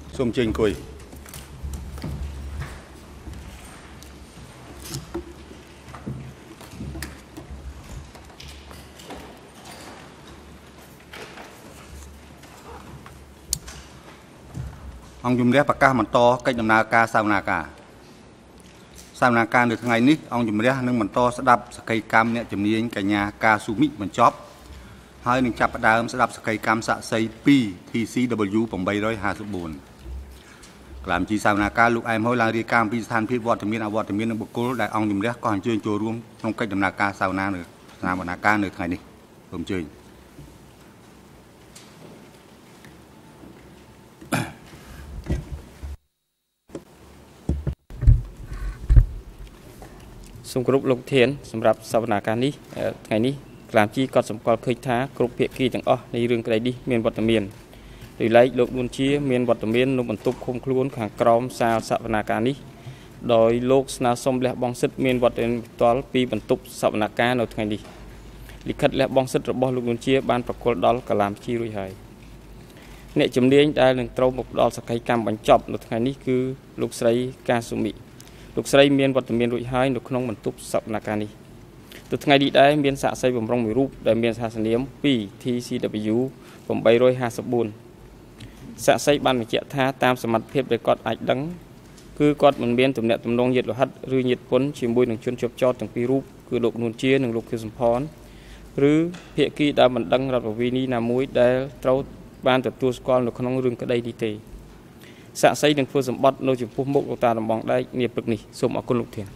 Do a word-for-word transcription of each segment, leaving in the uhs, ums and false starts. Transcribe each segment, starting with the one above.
សូមជើញអង្គុយអង្គជំរះប្រកាសបន្តកិច្ចដំណើរការសវនាការសវនាការនៅថ្ងៃនេះអង្គជំរះនឹងបន្តស្ដាប់សក្ខីកម្មអ្នកជំនាញកញ្ញាកាស៊ូមីបញ្ចប់ហើយនឹងចាប់ផ្ដើមស្ដាប់សក្ខីកម្មសាក្សីពី T C W 854 ក្លាមជីសវនាការលោកអែមហុយឡើងរាយការណ៍ពីស្ថានភាពវត្តមានអវត្តមាននិងបុគ្គលដែលអង្គជំរះក៏អញ្ជើញចូលរួមក្នុងកិច្ចដំណើរការសវនានៅសវនាការនៅថ្ងៃនេះសូមអញ្ជើញសូមគោរពលោកធានសម្រាប់សវនាការនេះថ្ងៃនេះក្លាមជីក៏សម្គាល់ឃើញថាគ្រប់ភាគីទាំងអស់នៃរឿងក្តីនេះមានវត្តមានដោយឡែកលោកនួនជាមានវត្តមាននៅបន្ទប់ឃុំខ្លួនខាងក្រោមសាលសវនាការនេះដោយលោកស្នើសុំលះបង់សិទ្ធិមានវត្តមានផ្ទាល់ពីបន្ទប់សវនាការនៅថ្ងៃនេះលិខិតលះបង់សិទ្ធិរបស់លោកនួនជាបានប្រគល់ដល់ក្លាមជីរួចហើយអ្នកជំនាញដែលនឹងត្រូវមកផ្ដល់សក្ខីកម្មបញ្ចប់នៅថ្ងៃនេះគឺលោកស្រីកាស៊ូមីលោកស្រីមានវត្តមានរួចហើយនៅក្នុងបន្ទប់សវនាការនេះទៅថ្ងៃនេះដែរមានសាក្សីបំរុងមួយរូបដែលមានសាសនាមពី T C W 854សាក្សីបានបញ្ជាក់ថាតាមសមត្ថភាពដែលគាត់អាចដឹងគឺគាត់មិនមានទំនាក់ទំនងញាតិលោហិតឬញាតិពុនជាមួយនឹងជនជាប់ចោទទាំងពីររូបគឺលោកនួនជានិងលោកខៀវសំផនឬភាគីដែលមិនដឹងរដ្ឋវិវីនីណាមួយដែលត្រូវបានទទួលស្គាល់នៅក្នុងរឿងក្តីនេះទេសាក្សីនឹងធ្វើសម្បត្តិនៅចំពោះមុខលោកតាដំបងដែកនាព្រឹកនេះសូមអរគុណលោកធាន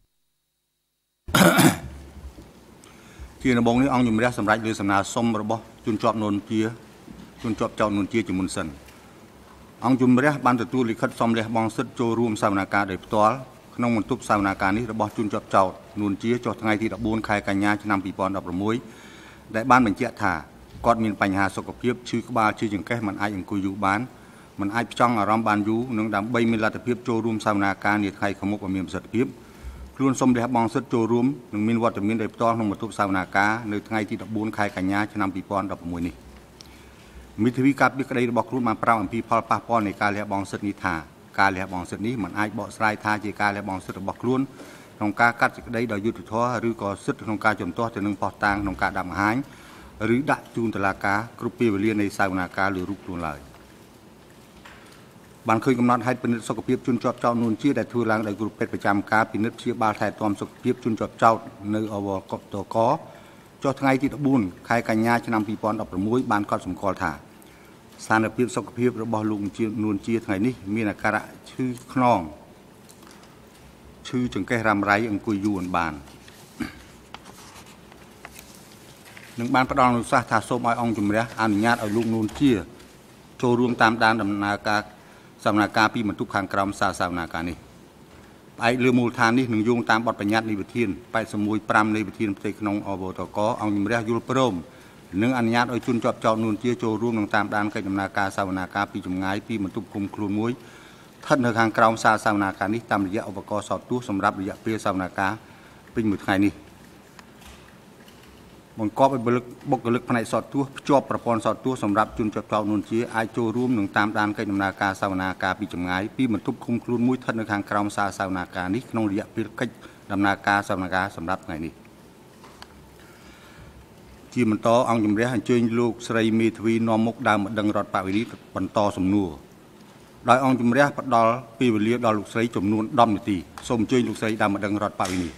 ជាដំបងនេះអង្គជំរះសម្រាប់លើសំណើសុំរបស់ជនជាប់នួនជាជនជាប់ចោទនួនជាជាមុនសិនអង្គជំរះបានទទួលលិខិតសុំលះបង់សិទ្ធិចូលរួមសវនាការដោយផ្ទាល់ក្នុងបន្ទប់សវនាការនេះរបស់ជនជាប់ចោទនួនជាចុះថ្ងៃទីដប់បួនខែកញ្ញាឆ្នាំពីរពាន់ដប់ប្រាំមួយដែលបានបញ្ជាក់ថាគាត់មានបញ្ហាសុខភាពឈឺក្បាលឈឺចង្កេះមិនអាចអង្គុយយូរបានមិនអាចផ្ចង់អារម្មណ៍បានយូរនិងដើម្បីមានលទ្ធភាពចូលរួមសវនាការនាថ្ងៃខាងមុខឲ្យមានប្រសិទ្ធភាពខ្លួនសូមលះបង់សិទ្ធិចូលរួមនិងមានវត្តមានដោយផ្ទាល់ក្នុងបន្ទប់សវនាការនៅថ្ងៃទីដប់បួនខែកញ្ញាឆ្នាំពីរពាន់ដប់ប្រាំមួយនេះមិត្តវិការពីក្តីរបស់ខ្លួនបានប្រាប់អំពីផលប៉ះពាល់នៃការលះបង់សិទ្ធិនេះថាការលះបង់សិទ្ធិនេះមិនអាចបកស្រាយថាជាការលះបង់សិទ្ធិរបស់ខ្លួនក្នុងការកាត់សេចក្តីដោយយុត្តិធម៌ឬក៏សិទ្ធិក្នុងការជំទាស់ទៅនឹងផុសតាងក្នុងការដាក់បង្ហាញឬដាក់ជូនតុលាការគ្រប់ពេលវេលានៃសវនាការលើរូបខ្លួនឡើយបានឃើញកំណត់ហេតុពិនិត្យសុខភាពជនជាប់ចោទនួនជាដែលធ្វើឡើងដោយគ្រូពេទ្យប្រចាំការពិនិត្យព្យាបាលថែទាំសុខភាពជនជាប់ចោទនៅអវកតកចុះថ្ងៃទីដប់បួនខែកញ្ញាឆ្នាំពីរពាន់ដប់ប្រាំមួយបានកត់សម្គាល់ថាស្ថានភាពសុខភាពរបស់លោកនួនជាថ្ងៃនេះមានអាការៈឈឺខ្នងឈឺចង្កេះរ៉ាំរ៉ៃអង្គុយយូរមិនបាននឹងបានផ្ដល់អនុសាសន៍ថាសូមឲ្យអង្គជំរះអនុញ្ញាតឲ្យលោកនួនជាចូលរួមតាមដានដំណើរការសវនាការពីបន្ទប់ខាងក្រោមសាលសវនាការនេះផ្អែកលើមូលដ្ឋាននេះនឹងយោងតាមបទបញ្ញត្តិនៃវិធានแปดสิบเอ็ด 5នៃវិធានផ្ទៃក្នុងអវតកអង្គជំរះយល់ព្រមនិងអនុញ្ញាតឲ្យជនជាប់ចោទនួនជាចូលរួមនឹងតាមដានកិច្ចដំណើរការសវនាការពីចម្ងាយពីបន្ទប់ឃុំខ្លួនមួយស្ថិតនៅខាងក្រោមសាលសវនាការនេះតាមរយៈឧបករណ៍សោតទស្សន៍សម្រាប់រយៈពេលសវនាការពេញមួយថ្ងៃនេះបង្កប់ឲ្យបុគ្គលិកផ្នែកសោតទស្សន៍ភ្ជាប់ប្រព័ន្ធសោតទស្សន៍សម្រាប់ជនជាប់ចោទនួនជាអាចចូលរួមនឹងតាមដានកិច្ចដំណើរការសវនាការពីចម្ងាយពីបន្ទប់ឃុំខ្លួនមួយស្ថិតនៅខាងក្រោមសាលសវនាការនេះក្នុងរយៈពេលកិច្ចដំណើរការសវនាការសម្រាប់ថ្ងៃនេះជាបន្តអង្គជំរះអញ្ជើញលោកស្រីមេធាវីនាំមុខដើមម្ដងរដ្ឋបវេនីបន្តសំណួរដោយអង្គជំរះផ្ដល់ពេលវេលាដល់លោកស្រីចំនួនដប់នាទីសូមអញ្ជើញលោកស្រីដើមម្ដងរដ្ឋបវេនី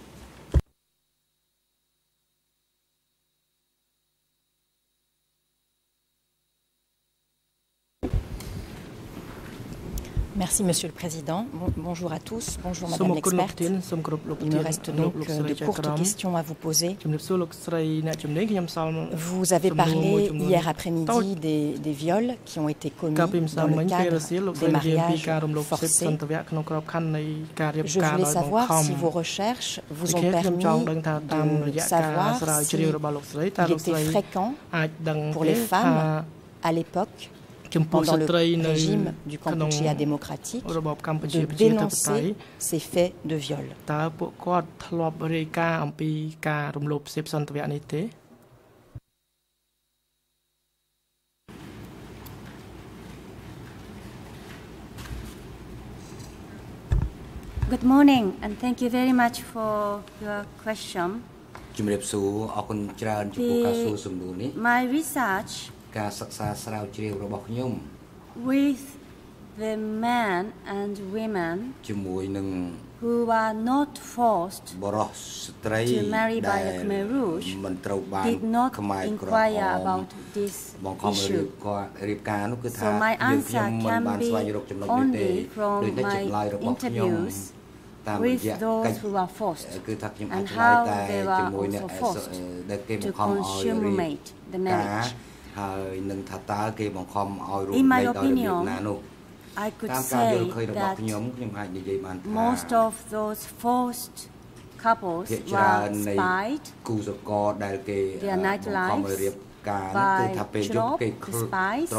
Merci Monsieur le Président. Bon, bonjour à tous. Bonjour Madame l'experte. Il me reste donc de courtes questions à vous poser. Vous avez parlé hier après-midi des, des viols qui ont été commis dans le cadre des mariages forcés. Je voulais savoir si vos recherches vous ont permis de savoir s'il était fréquent pour les femmes à l'époque pendant le régime du Kampuchea démocratique de dénoncer ces faits de viol. Good morning, and thank you very much for your question. The, my research with the men and women who are not forced to marry by the Khmer Rouge did not inquire about this issue. So my answer can be only from my interviews with those who are forced and how they were also forced to consummate the marriage. In my opinion, I could say that most of those forced couples were spied, their nightlives by Chlop, the spies,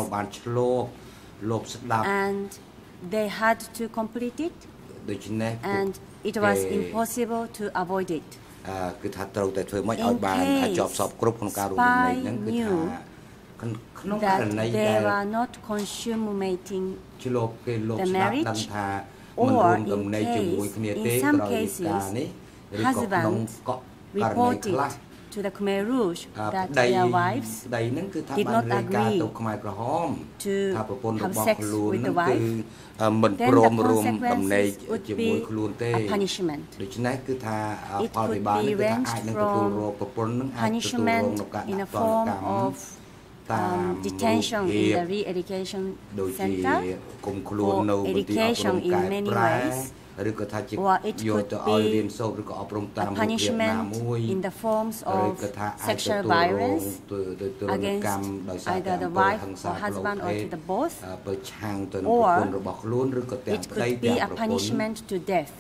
and they had to complete it, and it was impossible to avoid it. In case spy knew that they were not consummating the marriage, or in case, in some cases, husbands reported to the Khmer Rouge that their wives did not agree to have sex with the wife, then the consequences would be a punishment. It could be ranged from punishment in a form of Um, detention in the re-education center or education in many ways, or it could be a punishment in the forms of sexual violence against either the wife or husband or to the both, or it could be a punishment to death.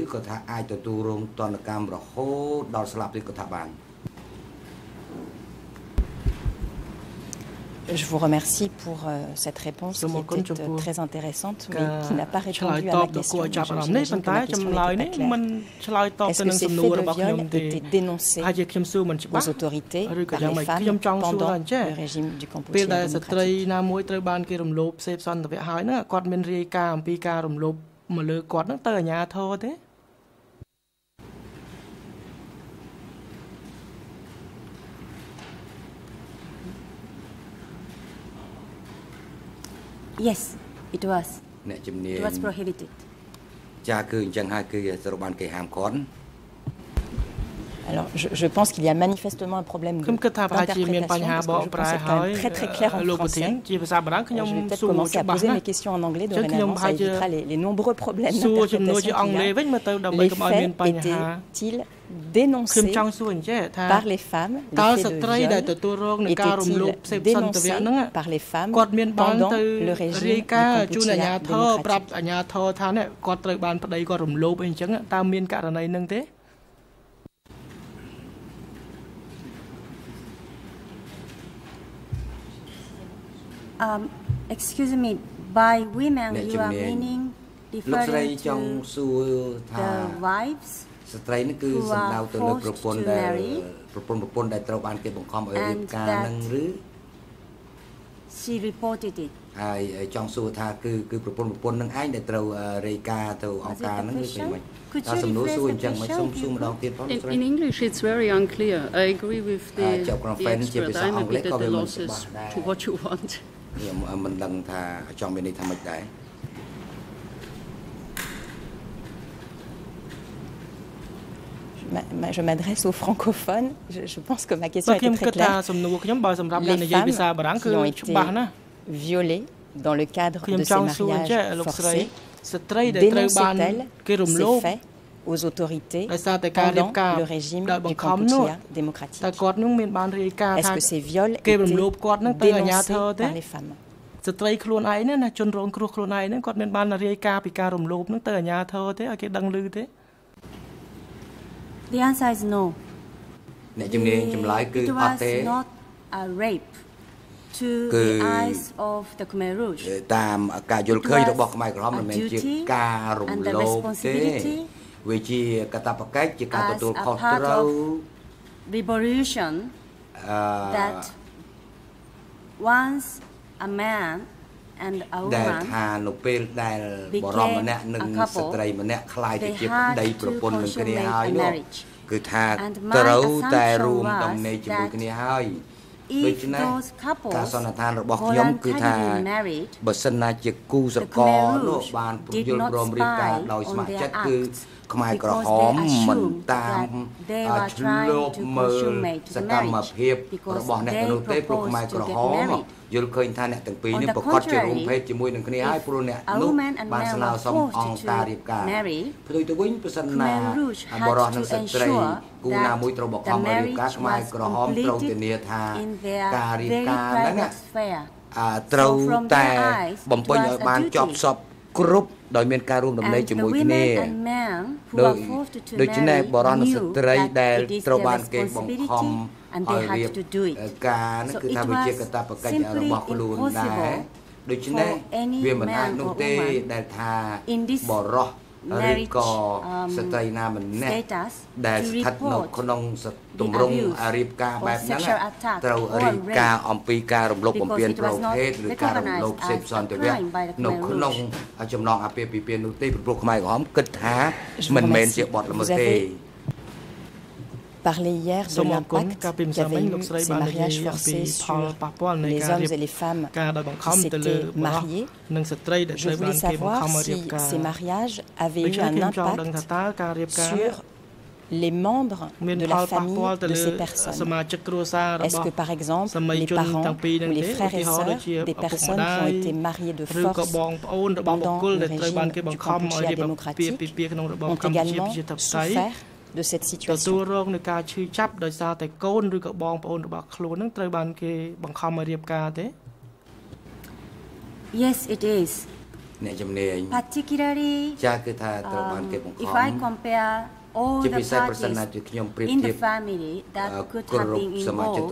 Je vous remercie pour euh, cette réponse qui était euh, très intéressante, mais qui n'a pas répondu à ma question. J'imagine que ma question n'était pas claire. Est-ce que ces faits de viol étaient dénoncés aux autorités par les femmes pendant le régime du Cambodge démocratique? Yes, it was. It was prohibited. Alors, je, je pense qu'il y a manifestement un problème d'interprétation, parce que je pense que c'est quand même très très clair en français. Je vais peut-être commencer à poser mes questions en anglais dorénavant, ça évitera les, les nombreux problèmes d'interprétation qu'il y a. Les faits étaient-ils dénoncés par les femmes, les faits de viol étaient-ils dénoncés par les femmes pendant le régime du Cambodge démocratique? Um, excuse me, by women you are meaning referring to the wives who are forced to marry and that she reported it. Could you rephrase the question? In, in English, it's very unclear. I agree with the, the expert. I'm a bit at the losses to what you want. Je m'adresse aux francophones. Je, je pense que ma question était très claire. Les femmes qui ont été violées dans le cadre de ces mariages forcés, dénonçaient-elles ces faits aux autorités pendant le régime du Cambodge démocratique? Est-ce que ces viols étaient dénoncés par les femmes? The answer is no. The, it was not a rape to the eyes of the Khmer Rouge. It was a duty and the responsibility as a part of revolution uh, that once a man and a ដែល woman ថានៅពេលដែលបរិម្នាក់និងស្ត្រីម្នាក់ខ្លាយទៅជាប្តីប្រពន្ធនឹងគ្នាហើយនោះគឺថាត្រូវតែរួមដំណេកជាមួយគ្នាហើយដូច្នេះការសន្និដ្ឋានរបស់ខ្ញុំគឺថាបើសិនណាជាគូស្រករនោះបានយល់ព្រមរៀបការដោយស្ម័គ្រចិត្តគឺខ្មែរក្រហមមិនតាមឆ្លប់មើលសកម្មភាពរបស់អ្នកនោះទេព្រោះខ្មែរក្រហមយល់ឃើញថាអ្នកទាំងពីរនេះប្រកាសជារួមភេទជាមួយនឹងគ្នាហើយព្រោះអ្នកនោះបានស្នើសុំអង្គការរៀបការផ្ទុយទៅវិញប្រសិនណាបរិសុទ្ធនិងស្ត្រីគូណាមួយត្រូវបកខំរៀបការខ្មែរក្រហមត្រូវធានាថាការរៀបការហ្នឹងត្រូវតែបំពេញឲ្យបានចប់សពគ្រប់ដោយមានការរួមដំណេកជាមួយគ្នាដូច្នេះបរិសុទ្ធនិងស្ត្រីដែលត្រូវបានគេបង្ខំឲ្យរៀបការហ្នឹងគឺថាវាជាកាតព្វកិច្ចរបស់ខ្លួនដែរដូច្នេះវាមិនអាចនោះទេដែលថាបរិសុទ្ធឬក៏ស្ត្រីណាម្នាក់ដែលស្ថិតនៅក្នុងទម្រង់រៀបការបែបហ្នឹងត្រូវរៀបការអំពីការរំលោភបំពានផ្លូវភេទឬការរំលោភសេពសន្តិវៈនៅក្នុងចំណងអាពាហ៍ពិពាហ៍នោះទេព្រោះខ្មែរក្រហមគិតថាមិនមែនជាបទល្មើសទេ Parler hier de l'impact qu'avaient eu ces mariages forcés sur les hommes et les femmes qui s'étaient mariés. Je voulais savoir si ces mariages avaient eu un impact sur les membres de la famille de ces personnes. Est-ce que, par exemple, les parents ou les frères et sœurs des personnes qui ont été mariées de force pendant le régime du Kampuchea démocratique ont également souffert de cette situation? Yes, it is. Particularly um, if I compare all the parties in the family that could have been involved,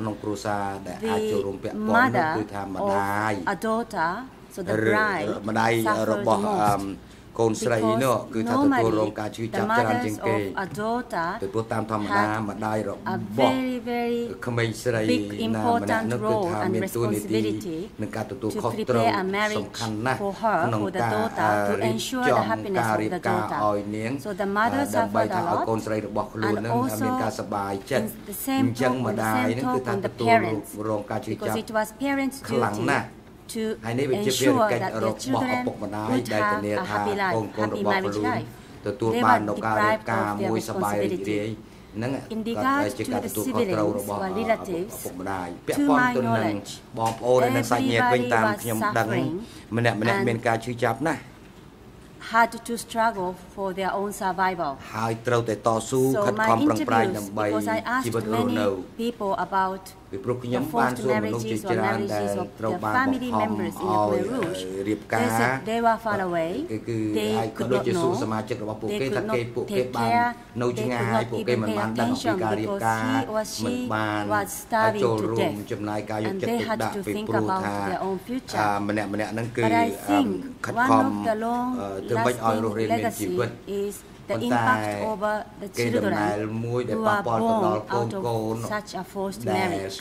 the mother or a daughter, so the bride, suffers most. កូនស្រីនោះគឺថាទទួលរងការឈឺចាប់ច្រើនជាងគេទៅព្រោះតាមធម្មតាម្ដាយរបស់ក្មេងស្រីណាម្នាក់នោះគឺថាមានតួនាទីនឹងការទទួលខុសត្រូវសំខាន់ណាស់ក្នុងការរៀបចំការរៀបការឲ្យនាងដើម្បីថាឲ្យកូនស្រីរបស់ខ្លួននឹងមានការសប្បាយចិត្តអញ្ចឹងម្ដាយនឹងគឺថាទទួលរងការឈឺចាប់ខ្លាំងណាស់ to ensure that their children would have a happy life, happy marriage life. They were deprived of their responsibility. In regards to the siblings or relatives, to my knowledge, everybody was suffering and had to struggle for their own survival. So my interviews, because I asked many people about the forced marriages or marriages of their family members in the Khmer Rouge, they said they were far away, they could not know, they could not take care, they could not even pay attention because he or she was starving to death and they had to think about their own future. But I think one of the long-lasting legacy is the impact over the children who are born out of such a forced marriage.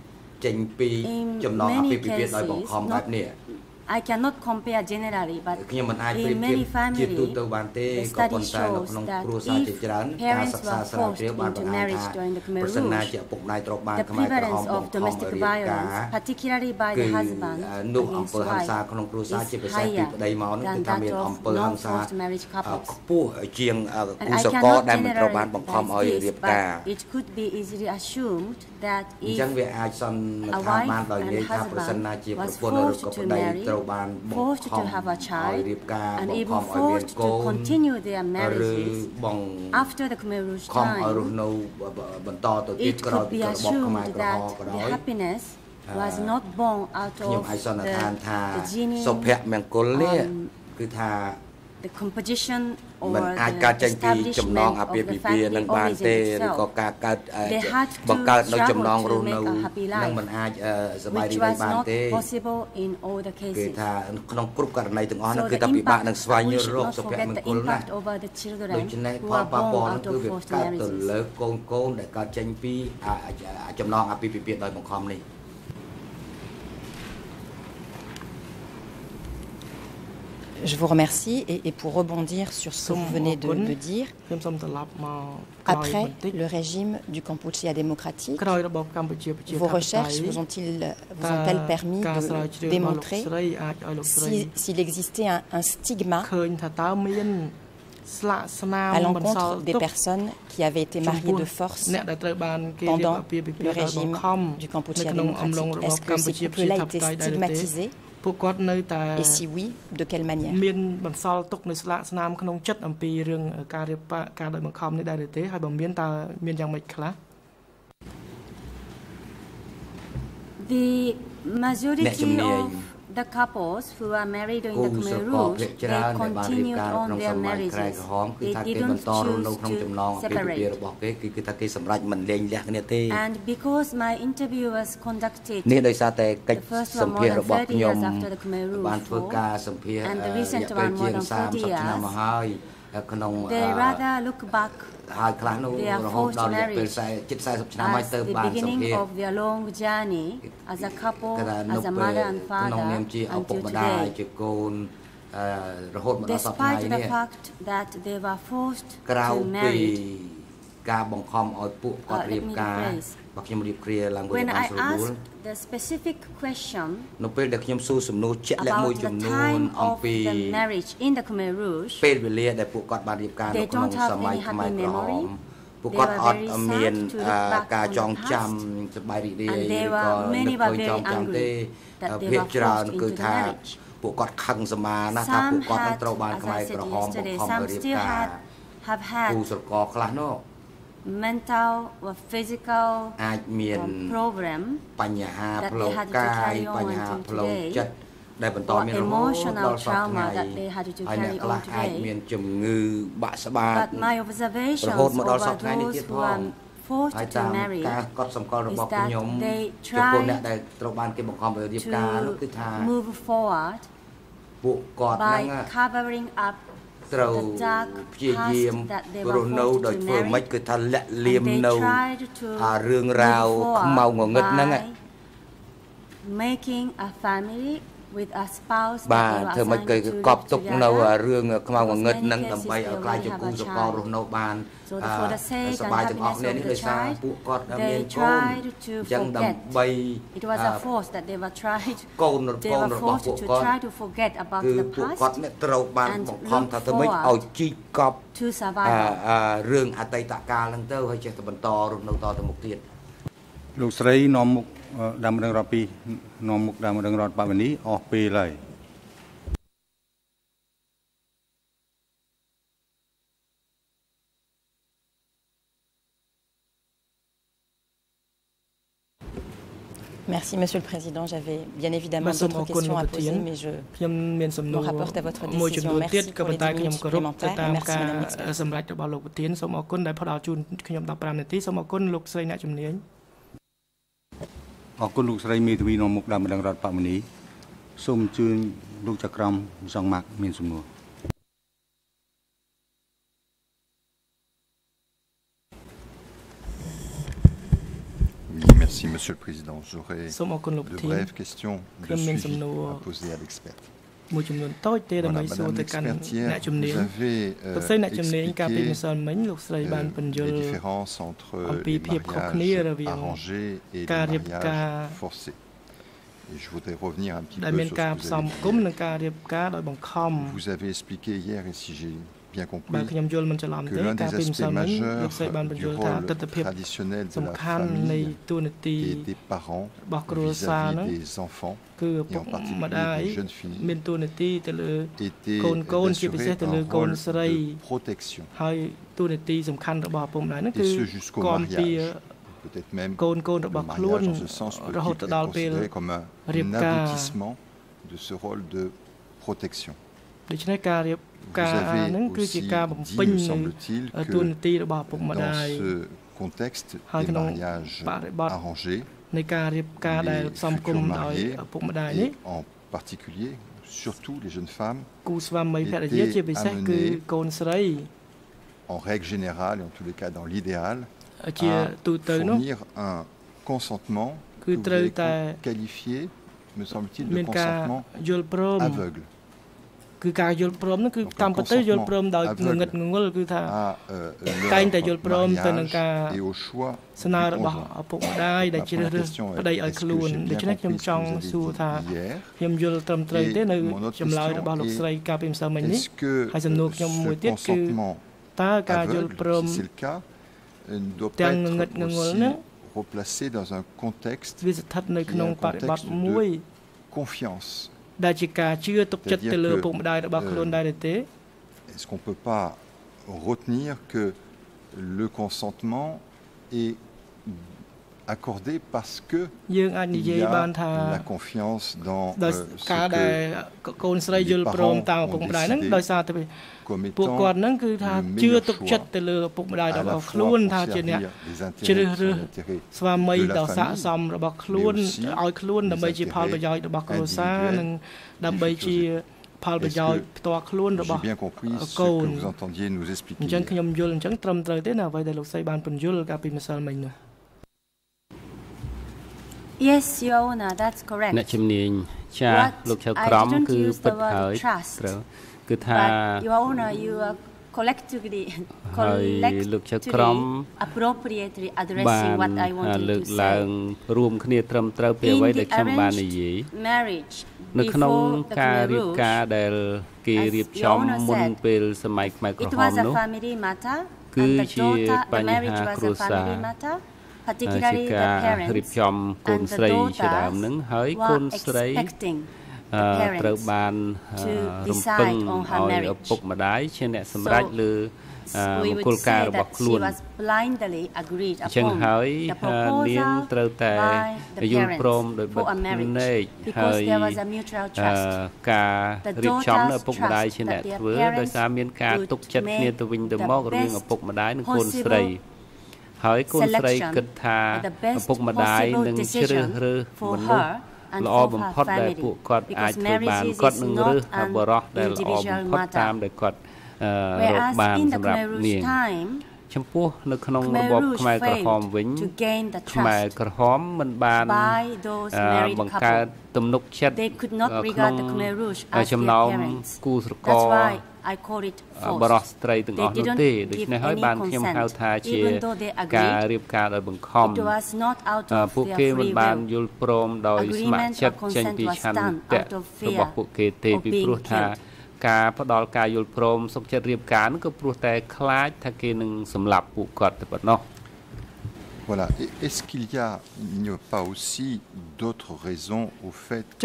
In many cases, not, I cannot compare generally, but in many families, the study shows that if parents were forced into marriage during the Khmer Rouge, the prevalence of domestic violence, particularly by the husband against wife, is higher than that of non-forced marriage couples. And I cannot generalize this, but it could be easily assumed that if a wife and husband was forced to marry, forced to have a child, and even forced to continue their marriages after the Khmer Rouge time, it could be assumed that the happiness was not born out of the, the genuine um, the composition or the establishment of the family origin itself. They had to struggle to make a happy life, which was not possible in all the cases. So the impact, we should not forget the impact over the children who are born out of forced marriages. Je vous remercie et, et pour rebondir sur ce que vous venez de, de dire, après le régime du Kampuchea démocratique, vos recherches vous ont-ils, vous ont-elles permis de démontrer si, s'il existait un, un stigma à l'encontre des personnes qui avaient été mariées de force pendant le régime du Kampuchea démocratique? Est-ce que ces couples-là étaient stigmatisés? Et si oui, de quelle manière? The majority of the couples who are married in the Khmer Rouge, they continued on their marriages. They didn't choose to separate. And because my interview was conducted the first one more than thirty years after the Khmer Rouge War, and the recent one more than forty years, they rather look back their forced marriage as the beginning of their long journey as a couple, as a mother and father until today. Despite the fact that they were forced to marry. Uh, let me rephrase. When I asked the specific question about the time of the marriage in the Khmer Rouge, they don't have any happy memory. They were very sad to look back on the past, and they were, many were very angry that they were forced into the marriage. Some had, as I said yesterday, some still had, have had mental or physical um, problem that they had to carry on until today, or emotional trauma that they had to carry on today. But my observations over those who are forced to marry is that they try to move forward by covering up the dark past that they were forced to marry, and they tried to move forward by making a family with a spouse that they were assigned to live together. Because many cases they already have a child. So for the sake and happiness of the child, they tried to forget. It was a force that they were tried. They were forced to try to forget about the past and look forward to survival. រឿងអតីតកាលហ្នឹងទៅហើយចេះតែបន្តរស់នៅតទៅមុខទៀតលោកស្រីនាំមុខដើមរឿងរដ្ឋពីនាំមុខដើមរឿងរដ្ឋបវនីអស់ពេលហើយ Merci, Monsieur le Président. J'avais bien évidemment d'autres questions à poser, mais je me rapporte à votre décision. Merci pour les dix minutes supplémentaires et merci, Madame l'experte. អរគុណលោកស្រីមេធាវីនាំមុខដើមម្ដងរដ្ឋបវនីសូមអញ្ជើញលោកចក្រមសង្មាក់មានសំណួរ Merci, Monsieur le Président. J'aurais de brèves questions de suivi à poser à l'experte. Voilà, Madame l'experte, hier, vous avez euh, expliqué euh, les différences entre les mariages arrangés et les mariages forcés. Et je voudrais revenir un petit peu sur ce que vous avez dit. Vous avez expliqué hier, et si j'ai bien compris, que l'un des aspects majeurs du rôle traditionnel de la famille et des parents vis-à-vis des enfants, et en particulier des jeunes filles, était d'assurer un rôle de protection, et ce jusqu'au mariage. Peut-être même le mariage en ce sens peut-il être considéré comme un, un aboutissement de ce rôle de protection. Vous avez aussi dit, me semble-t-il, que dans ce contexte des mariages arrangés, les futurs mariés, et en particulier, surtout les jeunes femmes, étaient amenées, en règle générale, et en tous les cas dans l'idéal, à fournir un consentement que vous avez qualifié, me semble-t-il, de consentement aveugle. คือการยลพร้อมนั่นคือตามปฏิยลพร้อมโดยเงินเงินคือถ้าการแต่ยลพร้อมแต่นังการสนาระบาดปกได้ได้เชื่อเรื่องได้เอาคลุนได้ชนะจำจองสู่ถ้าเพียมยลตรมเตยได้ในจำลายระบาดลูกใส่การเป็นสมัยนี้ให้สนุกยมมวยเตี้ยคือตาการยลพร้อมแต่เงินเงินเงินนั้น replacé dans un contexte qui est un contexte de confiance. Est-ce qu'on ne peut pas retenir que le consentement est accordé parce que il y a la confiance dans euh, ce que les parents ont décidé comme étant le meilleur choix à la fois pour servir les intérêts de la famille, mais aussi les intérêts individuels. J'ai bien compris ce que vous entendiez nous expliquer. Yes, Your Honor, that's correct. What I didn't use the word trust, but Your Honor, you are collectively, collectively appropriately addressing what I wanted to say. In the arranged marriage, before the Khmer Rouge, as Your Honor said, it was a family matter, and the daughter, the marriage was a family matter. Particularly the parents and the daughters were expecting the parents to decide on her marriage. So we would say that she was blindly agreed upon the proposal by the parents for a marriage because there was a mutual trust. The daughters trust that their parents would make the best possible ហើយកូនស្រីគិតថាឪពុកម្ដាយនឹងជ្រើសរើសមនុស្សល្អបំផុតដែលពួកគាត់អាចធ្វើបានគាត់នឹងរើសបរិសុទ្ធដែលល្អបំផុតតាមដែលគាត់រកបានសម្រាប់នាងចំពោះនៅក្នុងរបបខ្មែរក្រហមវិញខ្មែរក្រហមមិនបានបង្កើតទំនុកចិត្តក្នុងចំណោមគូស្រករបរិសុទ្ធស្ត្រីទាំងអស់នោះទេដូច្នេះហើយបានខ្ញុំហៅថាជាការរៀបការដោយបង្ខំពួកគេមិនបានយល់ព្រមដោយស្ម័គ្រចិត្តចេញពីឆន្ទៈរបស់ពួកគេទេពីព្រោះថាការផ្ដល់ការយល់ព្រមសុខចិត្តរៀបការនោះក៏ព្រោះតែខ្លាចថាគេនឹងសម្លាប់ពួកគាត់តែប៉ុណ្ណោះ Voilà. Est-ce qu'il y a, il n'y a pas aussi d'autres raisons au fait que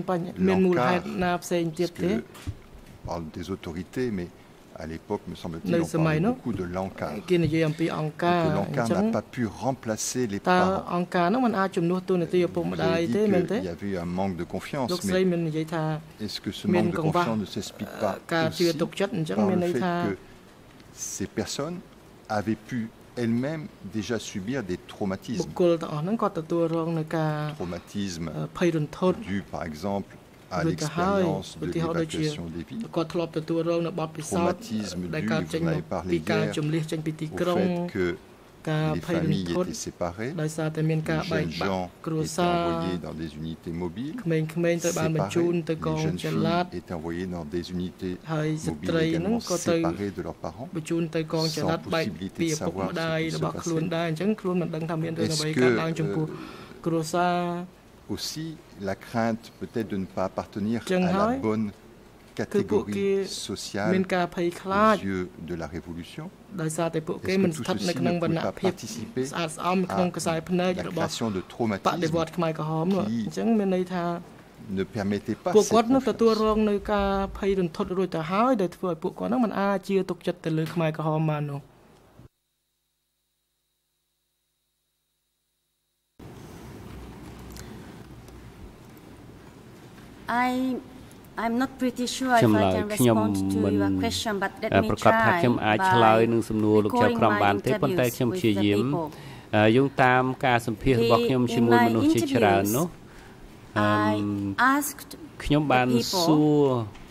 l'encart, on parle des autorités, mais à l'époque, me semble-t-il, on parlait beaucoup de l'encart. Et que l'encart n'a pas pu remplacer les parents. Peut-être qu'il y avait eu un manque de confiance, mais est-ce que ce manque de confiance ne s'explique pas aussi par le fait que ces personnes avaient pu elles-mêmes déjà subir des traumatismes. Traumatismes dus par exemple à l'expérience de l'évacuation des villes. Traumatisme dû, vous en avez parlé hier, au fait que les familles étaient séparées, les jeunes gens étaient envoyés dans des unités mobiles, séparés, les jeunes filles étaient envoyées dans des unités mobiles également séparées de leurs parents, sans possibilité de savoir ce qui se passait. Est-ce que euh, aussi la crainte peut-être de ne pas appartenir à la bonne catégorie sociale aux yeux de la révolution? Est-ce que tout ceci ne peut pas participer à la création de traumatisme qui ne permettait pas cette confiance? I I'm not pretty sure if I can respond to your question, but let me try by recording my interviews with the people. In my interviews, I asked the people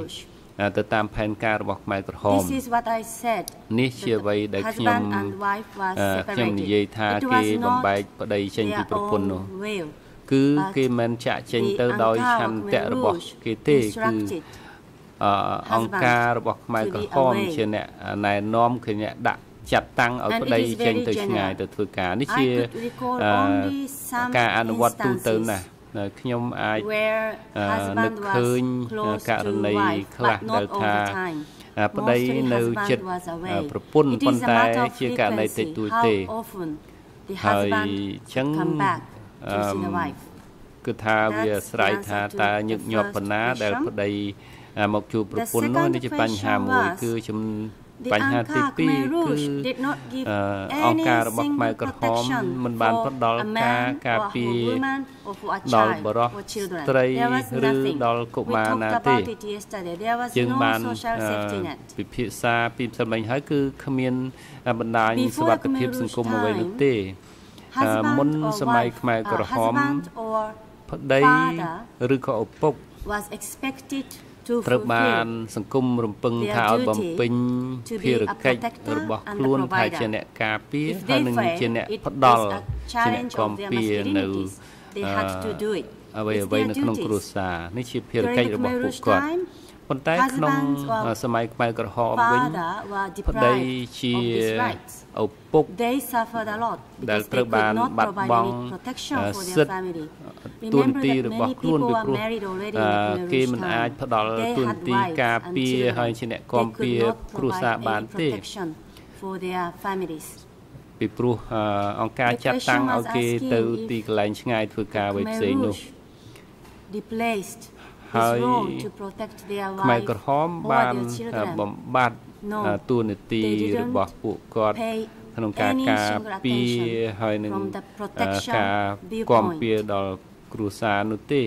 ទៅតាមផែនការរបស់ខ្មែរក្រហមនេះជាអ្វីដែលខ្ញុំខ្ញុំនិយាយថាគេបំបែកប្តីចេញពីប្រពន្ធនោះគឺគេមិនចាក់ចេញទៅដោយឆន្ទៈរបស់គេទេគឺអង្គការរបស់ខ្មែរក្រហមជាអ្នកណែនាំគឺអ្នកដាក់ចាត់តាំងឲ្យប្តីចេញទៅឆ្ងាយទៅធ្វើការនេះជាការអនុវត្តទូទៅណាស់ខ្ញុំអាចនឹកឃើញករណីខ្លះដែលថាប្តីនៅចិត្តប្រពន្ធប៉ុន្តែជាករណីតិចតួចទេហើយអញ្ចឹងគឺថាវាស្រ័យថាតើញឹកញាប់ប៉ុណ្ណាដែលប្តីមកជួបប្រពន្ធនោះនេះជាបញ្ហាមួយគឺជំបញ្ហាទីពីរគឺអង្គការរបស់ខ្មែរក្រហមមិនបានផ្ដល់ការការពារដល់បរិសុទ្ធស្ត្រីឬដល់កុមារណាទេយើងបានពិភាក្សាពីផ្សេងៗហើយគឺគ្មានបណ្ដាញសុវត្ថិភាពសង្គមអ្វីនោះទេមុនសម័យខ្មែរក្រហមប្តីឬក៏ឪពុកត្រូវបានសង្គមរំពឹងថាឲ្យបំពេញភារកិច្ចរបស់ខ្លួនថាជាអ្នកការពារហើយនឹងជាអ្នកផ្ដល់ជាអ្នកគាំពារនៅអ្វីអ្វីនៅក្នុងគ្រួសារនេះជាភារកិច្ចរបស់ពួកគាត់ប៉ុន្តែក្នុងសម័យខ្មែរក្រហមវិញប្តីជាឪពុកដែលត្រូវបានបាត់បង់សិទ្ធិទួនាទីរបស់ខ្លួនពីព្រោះគេមិនអាចផ្ដល់ទួនាទីការពារហើយជាអ្នកគាំពារគ្រួសារបានទេពីព្រោះអង្គការចាត់តាំងឲ្យគេទៅទីកន្លែងឆ្ងាយធ្វើការអ្វីផ្សេងនោះហើយខ្មែរក្រហមបានបំបត្តិទួនាទីរបស់ពួកគាត់ក្នុងការការពារហើយនឹងការគាំពារដល់គ្រួសារនោះទេ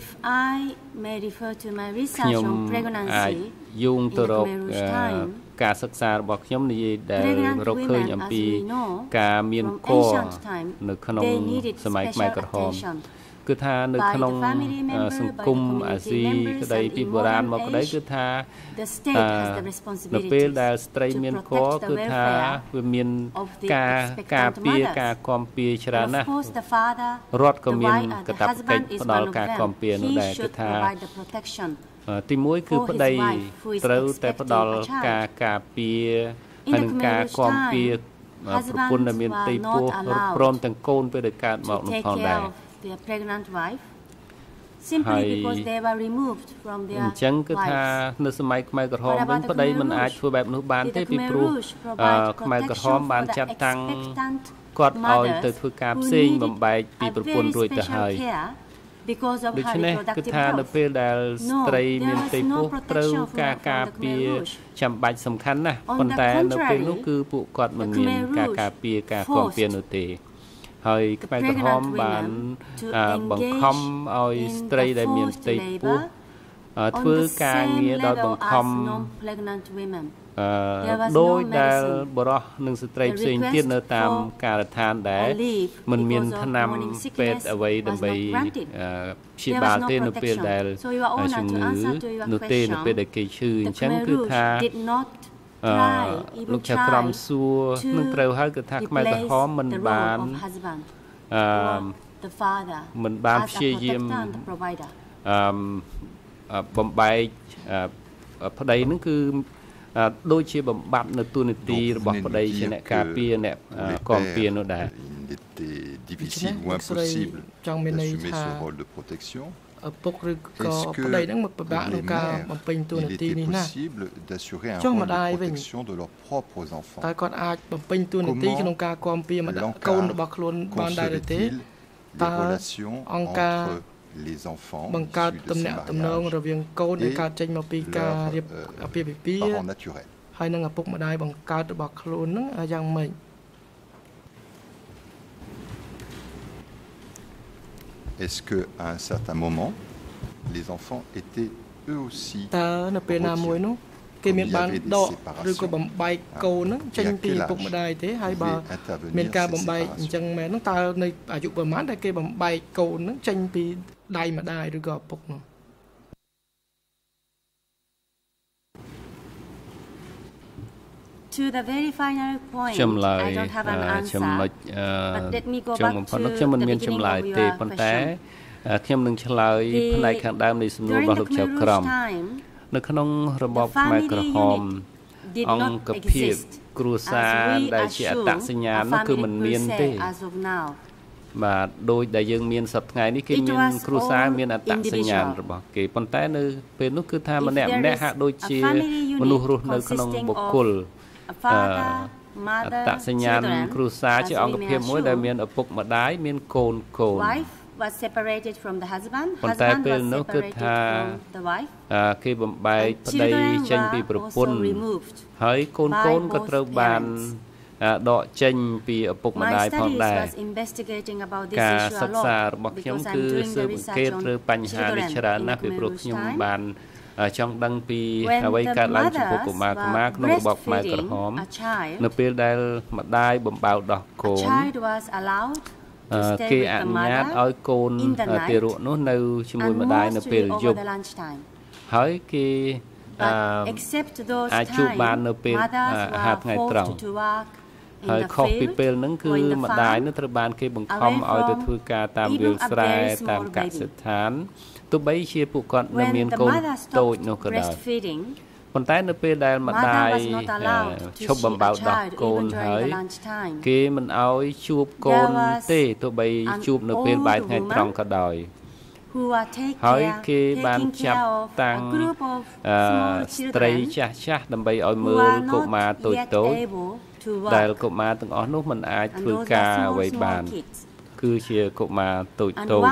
ខ្ញុំអាចយោងទៅរកការសិក្សារបស់ខ្ញុំនិយាយដែលរកឃើញអំពីការមានគរនៅក្នុងសម័យខ្មែរក្រហមគឺថានៅក្នុងសង្គមអាស៊ីក្តីពីបុរាណមកក្តីគឺថានៅពេលដែលស្ត្រីមានគរគឺថាវាមានការការពារការគាំពារច្រើនណាស់រដ្ឋក៏មានកាតព្វកិច្ចផ្ដល់ការគាំពារនោះដែរគឺថាទីមួយគឺប្តីត្រូវតែផ្ដល់ការការពារហើយនឹងការគាំពារប្រពន្ធដែលមានផ្ទៃពោះព្រមទាំងកូនពេលដែលកើតមកនោះផងដែរ their pregnant wife simply because they were removed from their អញ្ចឹងគឺថានៅសម័យខ្មែរក្រហមវិញប្តីមិនអាចធ្វើបែបនោះបានទេពីព្រោះខ្មែរក្រហមបានចាត់តាំងគាត់ឲ្យទៅធ្វើការផ្សេងបំបែកពីប្រពន្ធរួចទៅហើយដូច្នេះគឺថានៅពេលដែលស្ត្រីមានផ្ទៃពោះត្រូវការការពារចាំបាច់សំខាន់ណាស់ប៉ុន្តែនៅពេលនោះគឺពួកគាត់មិនមានការការពារការគាំពារនោះទេហើយខ្មែរក្រហមបានបង្ខំឲ្យស្ត្រីដែលមានផ្ទៃពោះធ្វើការងារដោយបង្ខំដោយដែលបរិសុទ្ធនិងស្ត្រីផ្សេងទៀតនៅតាមការដ្ឋានដែលមិនមានថ្នាំពេទ្យអ្វីដើម្បីព្យាបាលទេនៅពេលដែលជំងឺនោះទេនៅពេលដែលគេឈឺអញ្ចឹងគឺថាលោកចៅក្រមសួរនឹងត្រូវហើយគឺថាខ្មែរក្រហមមិនបានអឺមិនបានព្យាយាមអឺបំបែកប្តីនឹងគឺដូចជាបំបត្តិនៅទូនាទីរបស់ប្តីជាអ្នកការពារអ្នកគាំពារនោះដែរ difficile ou impossible d'assumer ce rôle de protection. ឪពុកឬក៏ប្តីហ្នឹងមកពិបាកក្នុងការបំពេញតួនាទីនេះណាចុះម្ដាយវិញតើគាត់អាចបំពេញតួនាទីក្នុងការគាំពារម្ដាយកូនរបស់ខ្លួនបានដែរឬទេតើអង្គការបង្កើតទំនាក់ទំនងរវាងកូនដែលកើតចេញមកពីការរៀបអាពាហ៍ពិពាហ៍ហើយនឹងឪពុកម្ដាយបង្កើតរបស់ខ្លួនហ្នឹងយ៉ាងម៉េច Est-ce qu'à un certain moment, les enfants étaient eux aussi តើនៅពេលណាមួយនោះគេមានបានដកឬក៏បំបែកកូនហ្នឹងចេញពីឪពុកម្ដាយទេហើយបើមានការបំបែកអញ្ចឹងមែនហ្នឹងតើនៅអាយុប្រហែលដែលគេបំបែកកូនហ្នឹងចេញពីដៃម្ដាយឬក៏ឪពុកនោះ To the very final point, I don't have an answer. But let me go back to the beginning of your question. ខ្ញុំនឹងឆ្លើយផ្នែកខាងដើមនៃសំណួររបស់លោកចៅក្រមនៅក្នុងរបបខ្មែរក្រហមអង្គភាពគ្រួសារដែលជាអត្តសញ្ញាណនោះគឺមិនមានទេបាទដោយដែលយើងមានសប្តាហ៍នេះគេមានគ្រួសារមានអត្តសញ្ញាណរបស់គេប៉ុន្តែនៅពេលនោះគឺថាម្នាក់ម្នាក់ហាក់ដូចជាមនុស្សរស់នៅក្នុងបុគ្គលអត្តសញ្ញាណគ្រួសារជាអង្គភាពមួយដែលមានឪពុកម្ដាយមានកូនកូន was separated from the husband ប៉ុន្តែពេលនោះគឺថាគេបំបែកប្តីចេញពីប្រពន្ធហើយកូនកូនក៏ត្រូវបានដកចេញពីឪពុកម្ដាយផងដែរការសិក្សារបស់ខ្ញុំគឺស៊ើបអង្កេតលើបញ្ហានេះច្រើនណាស់ពីព្រោះខ្ញុំបានចង់ដឹងពីអ្វីកើតឡើងចំពោះកុមារកុមារក្នុងរបបខ្មែរក្រហមនៅពេលដែលម្ដាយបំបៅដោះកូនគេអនុញ្ញាតឲ្យកូនទារកនោះនៅជាមួយម្ដាយនៅពេលយប់ហើយគេអាចជួបបាននៅពេលអាហារថ្ងៃត្រង់ហើយខុសពីពេលហ្នឹងគឺម្ដាយនោះត្រូវបានគេបង្ខំឲ្យទៅធ្វើការតាមវាលស្រែតាមកសិដ្ឋានទោះបីជាពួកគាត់នៅមានកូនតូចនោះក៏ដោយប៉ុន្តែនៅពេលដែលម្ដាយឈប់បំបៅដោះកូនហើយគេមិនឲ្យជួបកូនទេទោះបីជួបនៅពេលបាយថ្ងៃត្រង់ក៏ដោយហើយគេបានចាប់តាំងស្ត្រីចាស់ចាស់ដើម្បីឲ្យមើលកុមារតូចតូចដែលកុមារទាំងអស់នោះមិនអាចធ្វើការអ្វីបានគឺជាកុមារតូចតូច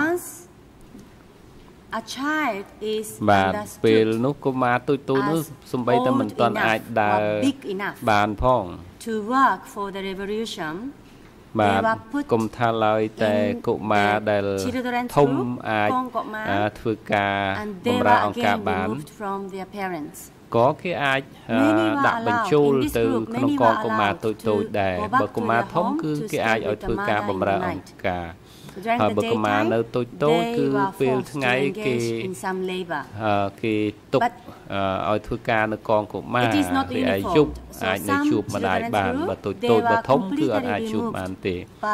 A child is បាទពេលនោះកុមារតូចតូចនោះសំបីតែមិនទាន់អាចដើរបានផង to work for the revolution បាទកុំថាឡើយតែកុមារដែលធំអាចធ្វើការបម្រើអង្គការបានក៏គេអាចដាក់បញ្ចូលទៅក្នុងកងកុមារតូចតូចដែរបើកុមារធំគឺគេអាចឲ្យធ្វើការបម្រើអង្គការហើយបើកុមារនៅតូចតូចគឺពេលថ្ងៃគេគេទុកឲ្យធ្វើការនៅកងកុមារគេឲ្យយប់អាចនៅជួបម្ដាយបានបើតូចតូចបើធំគឺអត់អាចជួបបានទេ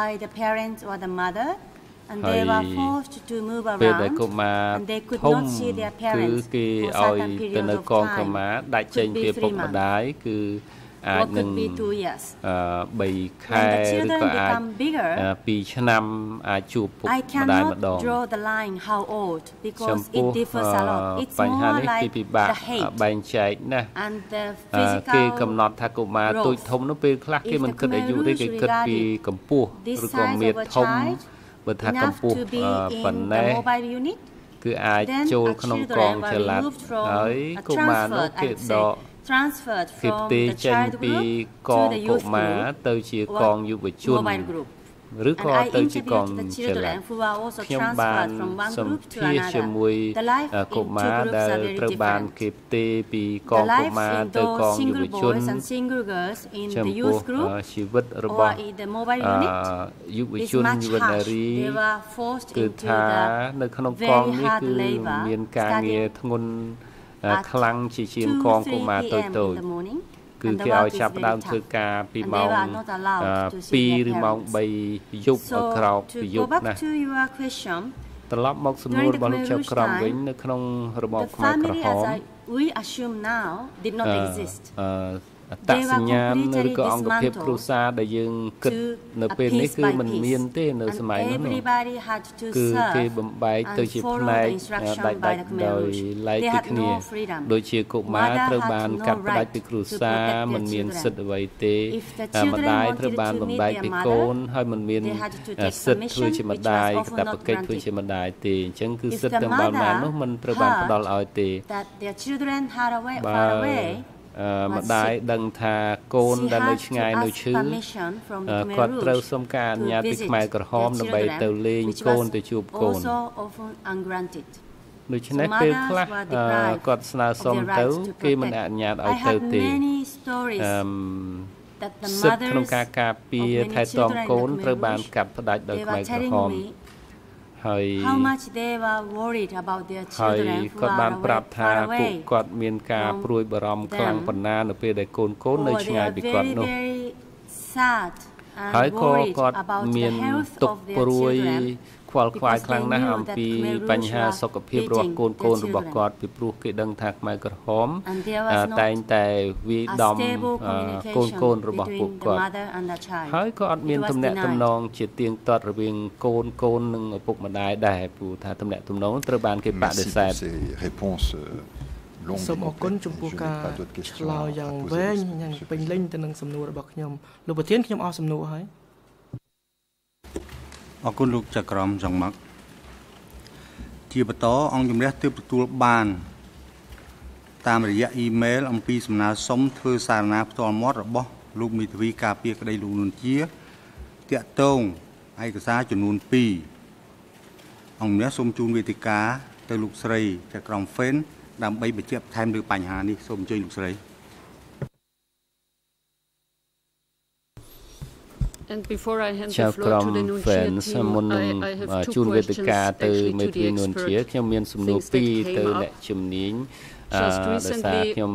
and they were forced to move around ពេលដែលកុមារធំគឺគេឲ្យទៅនៅកងកុមារដាច់ចេញពីឪពុកម្ដាយគឺអាចនឹងបីខែឬក៏អាចពីរឆ្នាំអាចជួបពុកម្ដាយម្ដងចំពោះបញ្ហានេះគេពិបាកបែងចែកណាស់គេកំណត់ថាកុមារតូចធំនោះពេលខ្លះគេមិនគិតអាយុទេគេគិតពីកម្ពស់ឬក៏មាឌធំបើថាកម្ពស់ប៉ុណ្ណេះគឺអាចចូលក្នុងកងចល័តហើយកុមារនោះគេដកគេទេចេញពីកងកុមារទៅជាកងយុវជនឬក៏ទៅជាកងចល័តខ្ញុំបានសម្ភាសជាមួយកុមារដែលត្រូវបានគេផ្ទេរពីកងកុមារទៅកងយុវជនចំពោះជីវិតរបស់យុវជនយុវនារីគឺថានៅក្នុងកងនេះគឺមានការងារធ្ងន់ខ្លាំងជាជាងកងកុមារតូចតូចគឺគេឲ្យចាប់ផ្ដើមធ្វើការពីម៉ោងពីរឬម៉ោងបីយប់ឲ្យក្រោកពីយប់ណាត្រឡប់មកសំណួររបស់លោកចៅក្រមវិញនៅក្នុងរបបខ្មែរក្រហម we assume now did not exist អត្តសញ្ញាណឬក៏អង្គភាពគ្រួសារដែលយើងគិតនៅពេលនេះគឺมันមានទេនៅសម័យនោះគឺគេបំបែកទៅជាផ្នែកដាច់ដាច់ដោយឡែកពីគ្នាដូចជាកុមារត្រូវបានកាត់ផ្ដាច់ពីគ្រួសារมันមានសិទ្ធិអ្វីទេម្ដាយត្រូវបានបំបែកពីកូនហើយมันមានសិទ្ធិធ្វើជាម្ដាយកាតព្វកិច្ចធ្វើជាម្ដាយទេអញ្ចឹងគឺសិទ្ធិទាំងប៉ុន្មាននោះมันត្រូវបានផ្ដល់ឲ្យទេបាទម្ដាយដឹងថាកូនដែលនៅឆ្ងាយនៅឈឺគាត់ត្រូវសុំការអនុញ្ញាតពីខ្មែរក្រហមដើម្បីទៅលេងកូនទៅជួបកូនដូច្នេះពេលខ្លះគាត់ស្នើសុំទៅគេមិនអនុញ្ញាតឲ្យទៅទេអឺសិទ្ធិក្នុងការការពារថែទាំកូនត្រូវបានកាត់ផ្ដាច់ដោយខ្មែរក្រហមហើយហើយគាត់បានប្រាប់ថាពួកគាត់មានការព្រួយបារម្ភខ្លាំងប៉ុណ្ណានៅពេលដែលកូនកូននៅឆ្ងាយពីគាត់នោះហើយក៏គាត់មានទុកព្រួយខ្វល់ខ្វាយខ្លាំងណាស់អំពីបញ្ហាសុខភាពរបស់កូនកូនរបស់គាត់ពីព្រោះគេដឹងថាខ្មែរក្រហមតែងតែវាដំកូនកូនរបស់ពួកគាត់ហើយក៏អត់មានទំនាក់ទំនងជាទៀងទាត់រវាងកូនកូននិងឪពុកម្ដាយដែរព្រោះថាទំនាក់ទំនងត្រូវបានគេបដិសេធសូមអរគុណចំពោះការឆ្លើយយ៉ាងវែងយ៉ាងពេញលេញទៅនឹងសំណួររបស់ខ្ញុំលោកប្រធានខ្ញុំអស់សំណួរហើយអរគុណលោកចក្រមចង្មាក់ជាបន្តអង្គជំនះទើបទទួលបានតាមរយៈអ៊ីមែលអំពីសំណើសុំធ្វើសារណាផ្ទាល់មាត់របស់លោកមេធាវីការពារក្តីលោកនួនជាតាក់ទងឯកសារចំនួនពីរអង្គជំនះសូមជូនវេទិកាទៅលោកស្រីចក្រមហ្វេនដើម្បីបញ្ជាក់បន្ថែមលើបញ្ហានេះសូមអញ្ជើញលោកស្រី And before I hand the floor to the Nunchia team, I, I have two questions actually to the expert things that came up. Just recently, um,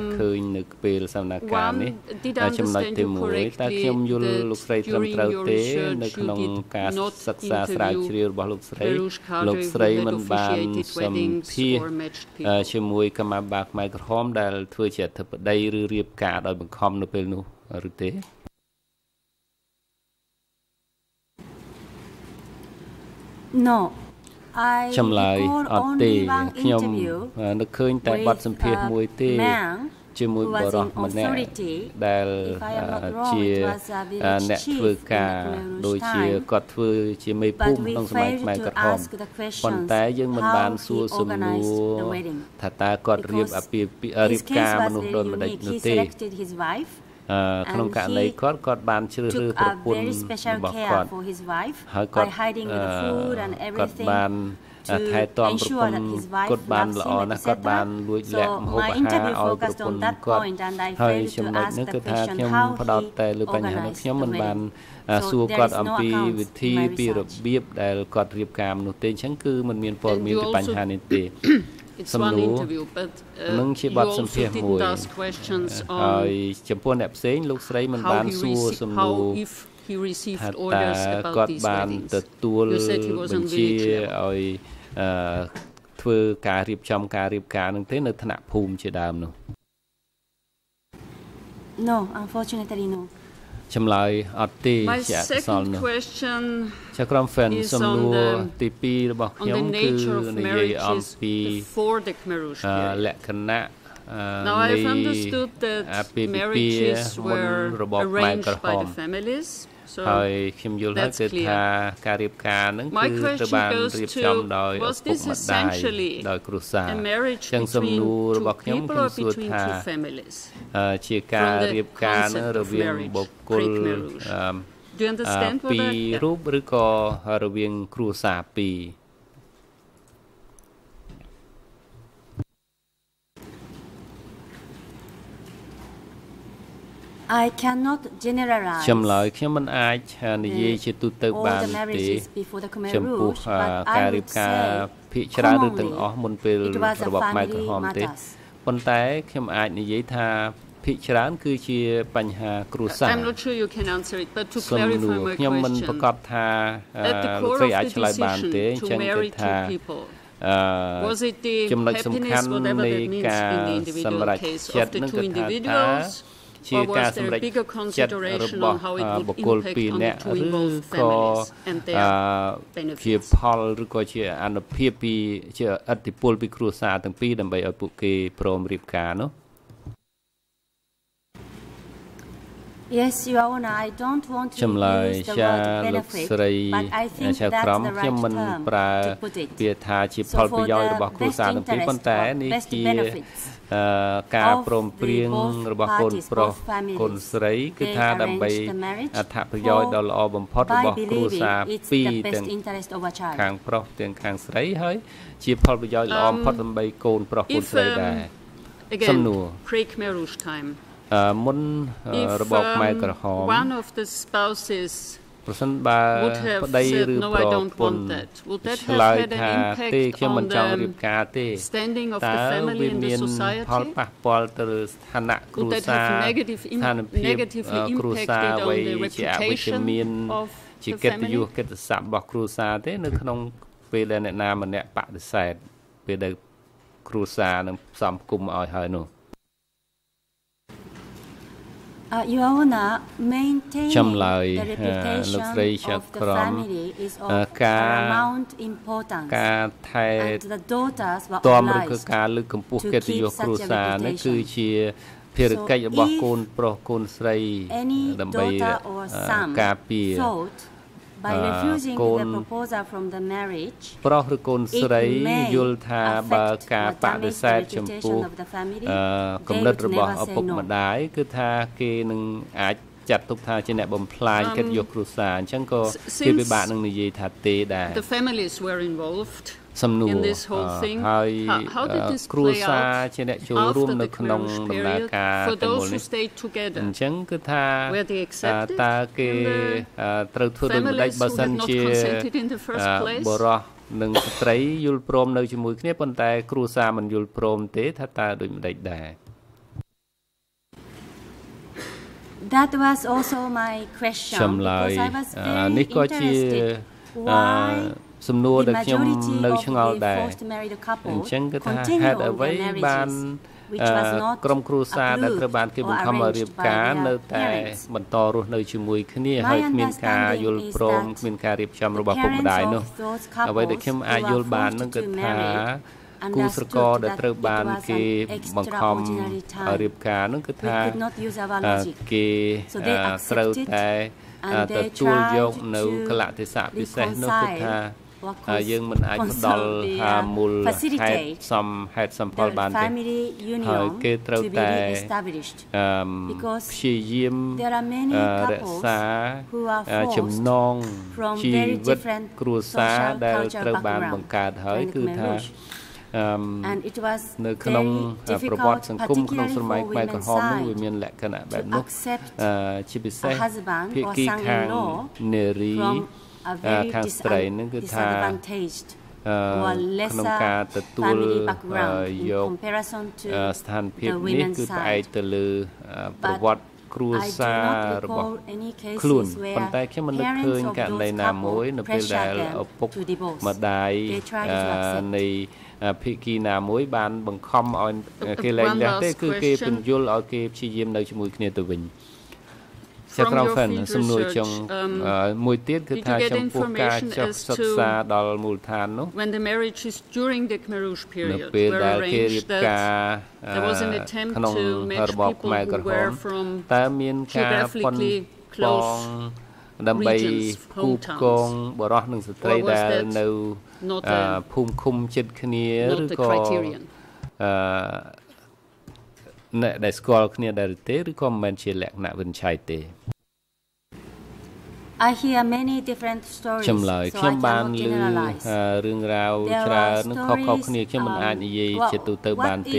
one, did I understand you correctly that during your research you did not interview Belarus cadre who had officiated weddings or matched people? ជាមួយកម្មាបាខ្មែរក្រហមដែលធ្វើជាអធិបតីឬរៀបការដោយបង្ខំនៅពេលនោះឬទេ No, I ចម្លើយអត់ទេខ្ញុំនឹកឃើញតែបទសម្ភាសន៍មួយទេជាមួយបរិះម្នាក់ដែលជាអ្នកធ្វើការដូចជាគាត់ធ្វើជាមេភូមិក្នុងសម័យខ្មែរក្រហមប៉ុន្តែយើងមិនបានសួរសំណួរថាតើគាត់រៀបអាពាហ៍រៀបការមនុស្សដោយម្ដេចនោះទេ ក្នុងករណីគាត់គាត់បានជ្រើសរើសប្រពន្ធរបស់គាត់ហើយគាត់គាត់បានថែទាំប្រពន្ធគាត់បានល្អណាស់គាត់បានលួចលាក់ម្ហូបអាហារឲ្យប្រពន្ធគាត់ហើយចំណុចនេះគឺថាខ្ញុំផ្ដោតតែលើបញ្ហានេះខ្ញុំមិនបានសួរគាត់អំពីវិធីពីរបៀបដែលគាត់រៀបការមនុស្សទេអញ្ចឹងគឺមិនមានព័ត៌មានពីបញ្ហានេះទេ It's one interview, but uh, you also didn't ask questions on how he received, how if he received orders about these weddings. You said he was on village level. ធ្វើការរៀបចំការរៀបការនឹងទេនៅថ្នាក់ភូមិជាដើមនោះ No, unfortunately no. ចម្លើយអត់ទេជាអក្សរនោះចក្រមហ្វេនសំណួរទីពីររបស់ខ្ញុំគឺនិយាយអំពីលក្ខណៈនៃអាពាហ៍ពិពាហ៍មុនរបបខ្មែរក្រហមហើយខ្ញុំយល់ហើយគឺថាការរៀបការហ្នឹងគឺត្រូវបានរៀបចំដោយឪពុកម្ដាយដោយគ្រួសារចឹងសំណួររបស់ខ្ញុំខ្ញុំសួរថាជាការរៀបការនឹងរវាងបុគ្គលពីររូបឬក៏រវាងគ្រួសារពីរ I cannot generalize ចម្លើយខ្ញុំមិនអាចនិយាយជាទូទៅបានទេចំពោះការរៀបការភាគច្រើនឬទាំងអស់មុនពេលរបបខ្មែរក្រហមទេប៉ុន្តែខ្ញុំអាចនិយាយថាភាគច្រើនគឺជាបញ្ហាគ្រួសារ I'm not sure you can answer it but to clarify my ខ្ញុំមិនប្រកាសថាលោកស្រីអាចឆ្លើយបានទេអញ្ចឹងគឺថាចំណុចសំខាន់នៃការសម្រេចចិត្តនឹងគឺថាជាការសម្រេចចិត្តរបស់បុគ្គលពីរនាក់ឬក៏ជាផលឬក៏ជាអនុភាពពីជាអធិពលពីគ្រួសារទាំងពីរដើម្បីឲ្យពួកគេព្រមរៀបការនោះ Yes, Your Honor, I don't want to use the word benefit, but I think that's the right term to put it. So for the best interest of best benefits of the both parties, both families, they arrange the marriage for, by believing it's the best interest of a child. ខាងប្រុសទាំងខាងស្រីហើយជាផលប្រយោជន៍ល្អបំផុតដើម្បីកូនប្រុសកូនស្រីដែរ Again, pre-Khmer Rouge time. មុនរបបខ្មែរក្រហម one of the spouses ប្រសិនបើប្តីឬប្រពន្ធឆ្លើយថាទេខ្ញុំមិនចង់រៀបការទេតើវាមានផលប៉ះពាល់ទៅស្ថានៈគ្រួសារស្ថានភាពគ្រួសារអ្វីជាអវិជ្ជមានជាកិត្តិយសកិត្តិស័ព្ទរបស់គ្រួសារទេនៅក្នុងពេលដែលអ្នកណាម្នាក់បដិសេធពេលដែលគ្រួសារនឹងផ្សំគុំឲ្យហើយនោះចំឡើយលោកស្រីជាក្រមការការថែទាំឬក៏ការលើកកម្ពស់កិត្តិយសគ្រួសារនេះគឺជាភារកិច្ចរបស់កូនប្រុសកូនស្រីដើម្បីការពារ By refusing the proposal from the marriage ប្រុសឬកូនស្រីយល់ថាបើការបដិសេធចំពោះគំនិតរបស់ឪពុកម្ដាយគឺថាគេនឹងអាចចាត់ទុកថាជាអ្នកបំផ្លាញកិត្តិយសគ្រួសារអញ្ចឹងក៏គេពិបាកនឹងនិយាយថាទេដែរសំណួរហើយគ្រួសារជាអ្នកចូលរួមនៅក្នុងដំណើរការទាំងមូលនេះអញ្ចឹងគឺថាតើគេត្រូវធ្វើដូចម្ដេចបើសិនជាបរិសុទ្ធនិងស្ត្រីយល់ព្រមនៅជាមួយគ្នាប៉ុន្តែគ្រួសារមិនយល់ព្រមទេថាតើដូចម្ដេចដែរ That was also my question because I was very interested why សំណួរដែលខ្ញុំនៅឆ្ងល់ដែរអញ្ចឹងគឺថាហេតុអ្វីបានក្រុមគ្រួសារដែលត្រូវបានគេបង្ខំឲ្យរៀបការនៅតែបន្តរស់នៅជាមួយគ្នាហើយគ្មានការយល់ព្រមគ្មានការរៀបចំរបស់ពុកម្ដាយនោះអ្វីដែលខ្ញុំអាចយល់បាននោះគឺថាគូស្រករដែលត្រូវបានគេបង្ខំឲ្យរៀបការនោះគឺថាគេត្រូវតែទទួលយកនៅកលៈទេសៈពិសេសនោះគឺថាយើងមិនអាចផ្ដល់មូលហេតុសំហេតុសម្ផលបានទេហើយគេត្រូវតែព្យាយាមរក្សាចំណងជីវិតគ្រួសារដែលត្រូវបានបង្កើតហើយគឺថានៅក្នុងប្រវត្តិសង្គមក្នុងសម័យខ្មែរក្រហមនោះវាមានលក្ខណៈបែបនោះជាពិសេសភាគីខាងនារីខាងស្រីនឹងគឺថាក្នុងការទទួលយកស្ថានភាពនេះគឺផ្អែកទៅលើប្រវត្តិគ្រួសាររបស់ខ្លួនប៉ុន្តែខ្ញុំមិននឹកឃើញករណីណាមួយនៅពេលដែលឪពុកម្ដាយនៃភាគីណាមួយបានបង្ខំឲ្យគេលែងលះទេគឺគេពន្យល់ឲ្យគេព្យាយាមនៅជាមួយគ្នាទៅវិញជាក្រុមហ្វេនសំណួរចុងមួយទៀតគឺថាចំពោះការចុះសិក្សាដល់មូលដ្ឋាននោះនៅពេលដែលគេរៀបការក្នុងរបបខ្មែរក្រហមតើមានការប៉ុនប៉ងដើម្បីគូផ្គងបរិសុទ្ធនិងស្ត្រីដែលនៅភូមិឃុំជិតគ្នាឬក៏អឺអ្នកដែលស្គាល់គ្នាដែរទេឬក៏មិនមែនជាលក្ខណៈវិនិច្ឆ័យទេ I hear many different stories ចម្លើយខ្ញុំបានឮរឿងរ៉ាវច្រើននឹងខុសៗគ្នាខ្ញុំមិនអាចនិយាយជាទូទៅបានទេ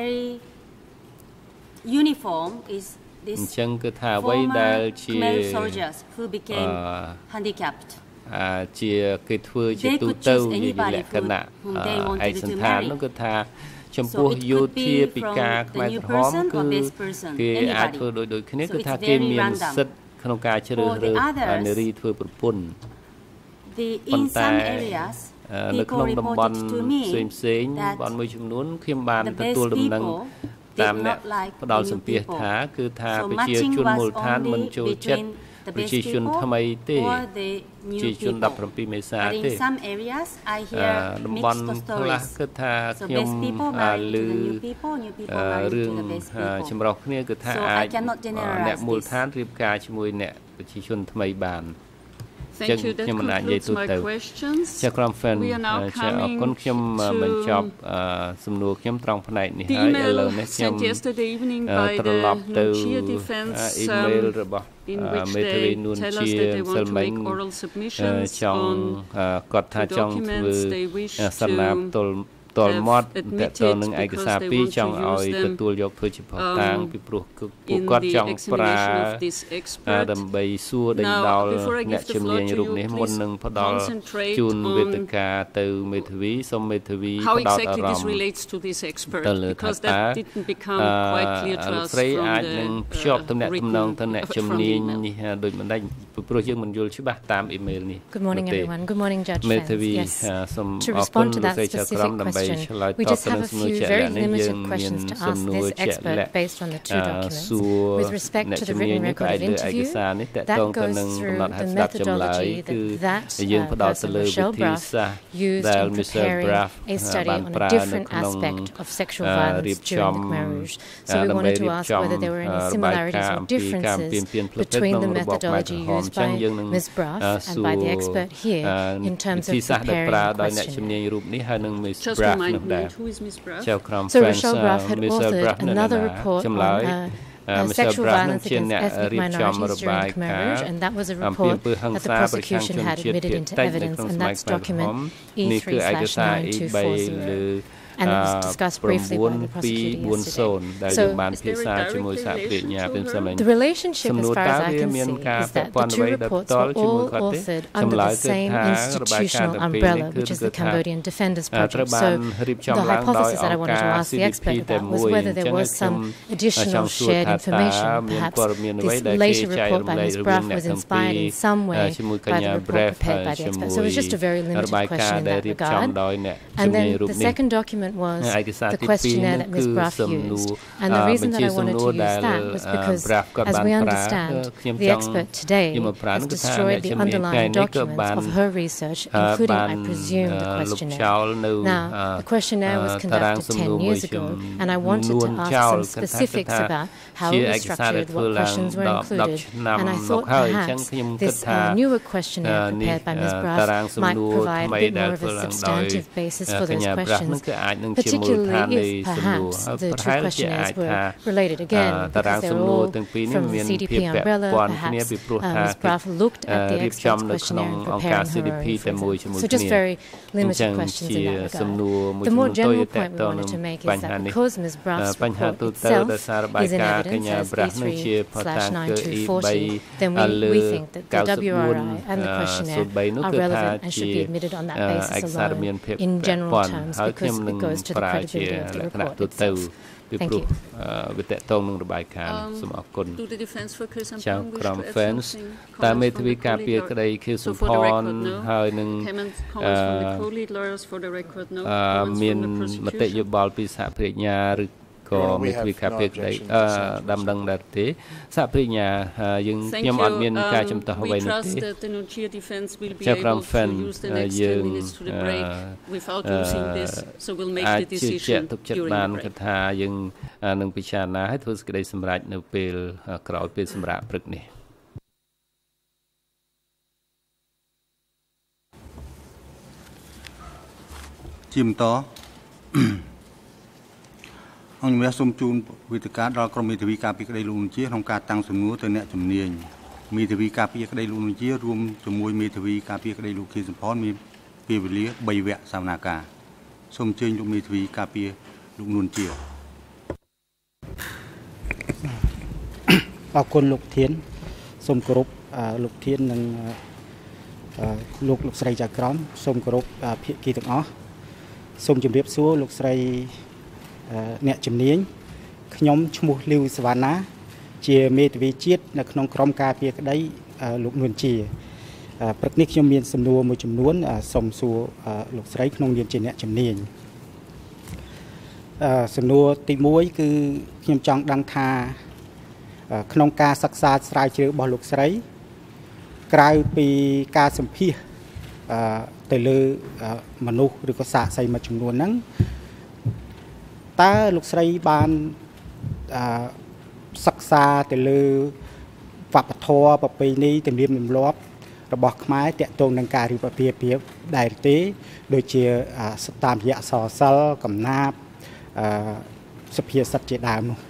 uniform is this អញ្ចឹងគឺថាអ្វីដែលជា soldiers who became handicapped ជាគេធ្វើជាទូទៅជាលក្ខណៈឯកសណ្ឋាននោះគឺថាចំពោះយោធាពិការខ្មែរក្រហមគឺគេអាចធ្វើដូចដូចគ្នាគឺថាគេមានសិទ្ធិក្នុងការជ្រើសរើសនារីធ្វើប្រពន្ធប៉ុន្តែនៅក្នុងតំបន់ផ្សេងផ្សេងតំបន់មួយចំនួនខ្ញុំបានទទួលដំណឹងតាមអ្នកផ្ដល់សម្ភារថាគឺថាប្រជាជនមូលដ្ឋានមិនចូលចិត្តប្រជាជនថ្មីទេជាជនដប់ប្រាំពីរមេសាទេតំបន់ខ្លះគឺថាខ្ញុំឮរឿងចម្រុះគ្នាគឺថាអាចអ្នកមូលដ្ឋានរៀបការជាមួយអ្នកប្រជាជនថ្មីបានចឹងខ្ញុំមិនអាចនិយាយទូទៅជាក្រុម fan ជាអរគុណខ្ញុំបញ្ចប់សំណួរខ្ញុំត្រង់ផ្នែកនេះហើយឥឡូវនេះខ្ញុំត្រឡប់ទៅអ៊ីមែលរបស់មេធាវីនួនជាសិលមិញចង់គាត់ថាចង់ធ្វើសមាផ្ទល់តលមាត់ have តែត admitted នឹងឯក because សារ they ពីរ want ច to ង់ឲ្យ use them ទទួលយកធ្វើជាភស្តុតាង um, ពីព្រោះគឺពួក in គាត់ច the ង់ប្រើ examination of this អឺ expert. ដើម្បីសួរដេញ Now, ដោល before I អ្នក give the ជំនា floor ញ to រូប you, នេះមុន please នឹងផ្ដល់ concentrate ជូនវេទិ on កាទៅមេធាវីសូមមេធាវី how ផ្ដោតអា exactly រ this ម្មណ៍ relates to this expert, ទៅលើថា because តើ that didn't become អឺ quite clear to លោក us ស្រី from អាចនឹង the ភ្ជាប់ទំនាក់ទំនង uh, ទៅអ្នក written ជំ from នា the ញ email. នេះដោយមិនដាច់ព្រោះយើងមិនយល់ច្បាស់តាមអ៊ីមែលនេះ Good morning, នោះទេ everyone. Good morning, Judge មេ Fens. ធាវី Yes. សូម To អរគុណ respond to លោក that ស្រីចៅក្រម specific ដើម្បី question, ឆ្លើយ we តប just ទៅនឹង have a សំណួរ few ជាក់លា very ក់នេះយើង limited មាន questions to សំ ask ណួរ this ជាក់លាក់ expert based on the two អឺ documents. សួរ With respect អ្នក to ជំ the នាញ written នេះផ្អែ record ក of លើឯក interview, សារនេះតក that តងទៅ goes នឹងកំ through ណត់ហេ the តុស្ដាប់ចម្លើយ methodology គឺ that that យើង uh, ផ្ដោតទៅ person លើវិ Michelle ធី Bruff សាស្ត្រ used ដែល in Michelle preparing Bruff a study បាន on ប្រើ a នៅ different ក្នុង aspect of sexual អឺ violence រៀបចំ during the Khmer Rouge. So we ដើម្បី wanted to រៀប ask ចំ whether there were អឺ any របាយការ similarities ណ៍ or អំពីការពៀន differences ពៀនផ្លូវភេទ between ក្នុង the របបខ្មែរ methodology ក្រហម used ចឹង by យើងនឹង Miz Bruff អឺ and សួរ by the expert here អឺ in terms វិធី of សាស្ត្រដែល preparing ប្រើ the ដោយអ្នកជំ questionnaire. នាញរូបនេះហើយនឹង Miss Just Bruff remind នោះ me, ដែរ who is Miz Bruff? ចៅក្រម So French Michelle Bruff had Michelle authored Bruff នៅ another ណា report ចម្ on លើយ uh, uh, Michelle sexual Bruff នឹង violence ជា against អ្នក ethnic រៀបចំ minorities រ during បាយ the Khmer ការ Rouge, ណ៍ and that was a អំពីអំ report ពើហិង្ that the សាប្រឆាំង prosecution ជន had ជាតិ admitted ភាគ into តិចនៅ evidence, ក្នុង and សម័យ that's ខ្មែរក្រហ document ម E នេះគឺឯក three សារ nine E two 3 four លើ zero. And it was discussed briefly by the prosecutor yesterday. ដែលយើងបានពិភាក្សាជាមួយសហប្រញ្ញាពេលផ្សេង The relationship, as far as I can see, is that the two reports were all authored under the same institutional umbrella, which is the Cambodian Defenders Project. So the hypothesis that I wanted to ask the expert about was whether there was some additional shared information. Perhaps this later report by Miz Bruff was inspired in some way by the report prepared by the expert. So it was just a very limited question in that regard. And then the second document was the questionnaire that Miz Bruff used. And the reason that I wanted to use that was because, as we understand, the expert today has destroyed the underlying documents of her research, including, I presume, the questionnaire. Now, the questionnaire was conducted ten years ago, and I wanted to ask some specifics about how it was structured, what questions were included, and I thought perhaps this uh, newer questionnaire prepared by Miz Bruff might provide a bit more of a substantive basis for those questions, particularly if perhaps the two questionnaires were related again, because they're all from the C D P umbrella. Perhaps uh, Miz Bruff looked at the expert's questionnaire in preparing her own, for example. So just very limited questions in that regard. The more general point we wanted to make is that because Miz Bruff's report itself is in evidence as E three slash nine two four zero, then we, we think that the W R I and the questionnaire are relevant and should be admitted on that basis alone in general terms, because it goes to the credibility of the report itself. Thank you. វិតតងនឹងរបាយការណ៍សូមអរគុណ ចៅក្រម Fans តើមេធាវីការពារក្តីខៀវសុផនហើយនឹងមានមតិយោបល់ពីសហប្រញ្ញាឬក៏មេធាវីការពារក្តីដំណឹងដែរទេសហប្រញ្ញាយើងខ្ញុំអត់មានការចំទាស់អ្វីនោះទេចៅក្រម Fans យើងអាចជឿជាក់ទុកចិត្តបានថាយើងនឹងពិចារណាឲ្យធ្វើសេចក្តីសម្រេចនៅពេលក្រោយពេលសម្រាប់ព្រឹកនេះជាបន្តអង្គជំរះសូមជូនវេទិកាដល់ក្រុមមេធាវីការពារក្តីលោកនាយកក្នុងការតាំងសំណួរទៅអ្នកជំនាញមេធាវីការពារក្តីលោកនាយករួមជាមួយមេធាវីការពារក្តីលោកខៀវសំផនមានពេលវេលាបីវគ្គសវនាការសូមអញ្ជើញលោកមេធាវីការពារលោកនួនជាអរគុណលោកធានសូមគោរពលោកធាននិងលោកលោកស្រីចៅក្រមសូមគោរពភាគីទាំងអស់សូមជម្រាបសួរលោកស្រីអ្នកជំនាញខ្ញុំឈ្មោះលីវសវណ្ណាជាមេធាវីជាតិនៅក្នុងក្រុមការពារក្តីលោកនួនជាព្រឹកនេះខ្ញុំមានសំណួរមួយចំនួនសូមសួរលោកស្រីក្នុងនាមជាអ្នកជំនាញសំណួរទីមួយគឺខ្ញុំចង់ដឹងថាក្នុងការសិក្សាស្រាវជ្រាវរបស់លោកស្រីក្រៅពីការសម្ភាសទៅលើមនុស្សឬក៏សាកសីមួយចំនួនហ្នឹងតើលោកស្រីបានសិក្សាទៅលើវប្បធម៌ប្រពៃណីទំនៀមទម្លាប់របស់ខ្មែរតាក់ទងនឹងការរៀបអាពាហ៍ពិពាហ៍ដែរទេដូចជាតាមរយៈអក្សរសិល្ប៍កំណាព្យសុភាសិតជាដើមនោះ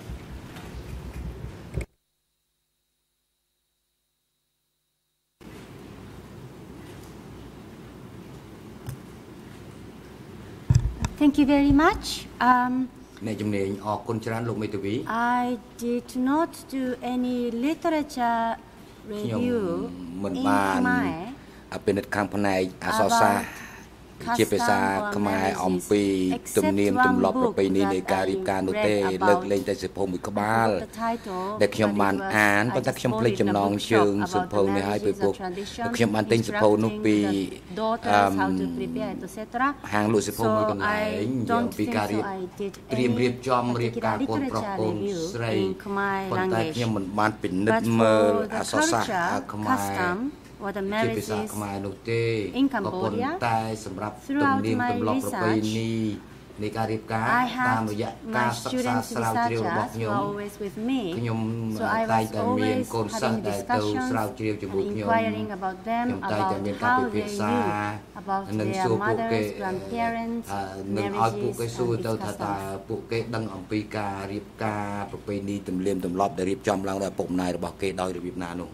Thank you very much. Um, អ្នកជំនាញអរគុណច្រើនលោកមេធាវី I did not do any literature review មិនបានពិនិត្យខាងផ្នែកអក្សរសាស្ត្រជាភាសាខ្មែរអំពីទំនៀមទម្លាប់ប្រពៃណីនៃការរៀបការនោះទេលើកលែងតែសៀវភៅមួយក្បាលដែលខ្ញុំបានអានប៉ុន្តែខ្ញុំភ្លេចចំណងជើងសៀវភៅនេះហើយពីព្រោះខ្ញុំបានទិញសៀវភៅនោះពីហាងលក់សៀវភៅមួយកន្លែងអំពីការរៀបត្រៀមរៀបចំរៀបការកូនប្រុសកូនស្រីប៉ុន្តែខ្ញុំមិនបានពិនិត្យមើលអក្សរសាស្ត្រខ្មែរ or the marriages in Cambodia throughout my research I had my students researchers who are always with me so I was always having discussions and inquiring about them about how they knew about their mothers, grandparents, marriages and its customs ពួកគេដឹងអំពីការរៀបការប្រពៃណីទំនៀមទម្លាប់ដែលរៀបចំឡើងដោយឪពុកម្ដាយរបស់គេដោយរបៀបណានោះ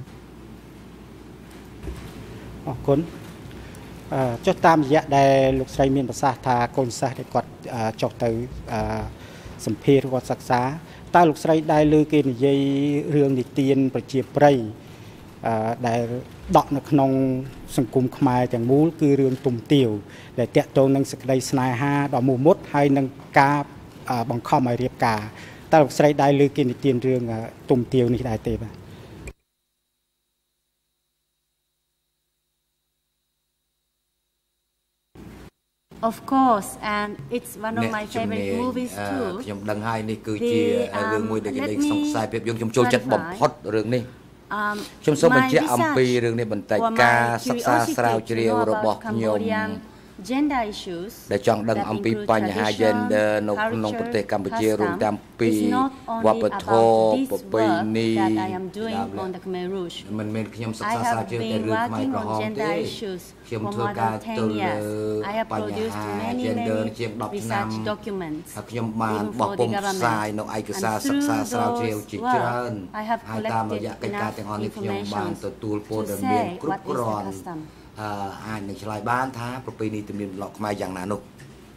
អរគុណចុះតាមរយៈដែលលោកស្រីមានប្រសាសន៍ថាកូនសិស្សដែលគាត់ចុះទៅសម្ភារគាត់សិក្សាតើលោកស្រីដែលលើគេនិយាយរឿងនិទានប្រជាប្រិយដែលដកនៅក្នុងសង្គមខ្មែរទាំងមូលគឺរឿងទុំទាវដែលតាក់ទងនឹងសេចក្តីស្នេហាដ៏មោះមុតហើយនឹងការបង្ខំឲ្យរៀបការតើលោកស្រីដែលលើគេនិទានរឿងទុំទាវនេះដែរទេបាទ Of course, and it's one of my favorite movies too. ខ្ញុំដឹងហើយនេះគឺជារឿងមួយដែលគេលេងក្នុងខ្សែភាពយន្តខ្ញុំចូលចិត្តបំផុតរឿងនេះខ្ញុំសូមបញ្ជាក់អំពីរឿងនេះបន្តិចការសិក្សាស្រាវជ្រាវរបស់ខ្ញុំ gender issues ដែលចង់ដឹងអំពីបញ្ហា gender នៅក្នុងប្រទេសកម្ពុជារួមទាំងពីវប្បធម៌ប្រពៃណីមិនមែនខ្ញុំសិក្សាស្រាវជ្រាវតែរឿងខ្មែរក្រហមទេខ្ញុំធ្វើការទៅលើបញ្ហា gender ជាង ដប់ ឆ្នាំហើយខ្ញុំបានបោះពុម្ពផ្សាយនៅឯកសារសិក្សាស្រាវជ្រាវជាច្រើនហើយតាមរយៈកិច្ចការទាំងអស់នេះខ្ញុំបានទទួលព័ត៌មានគ្រប់គ្រាន់ អាចនឹងឆ្លើយបានថាប្រពៃណីទំនៀមទម្លាប់ខ្មែរយ៉ាងណានោះ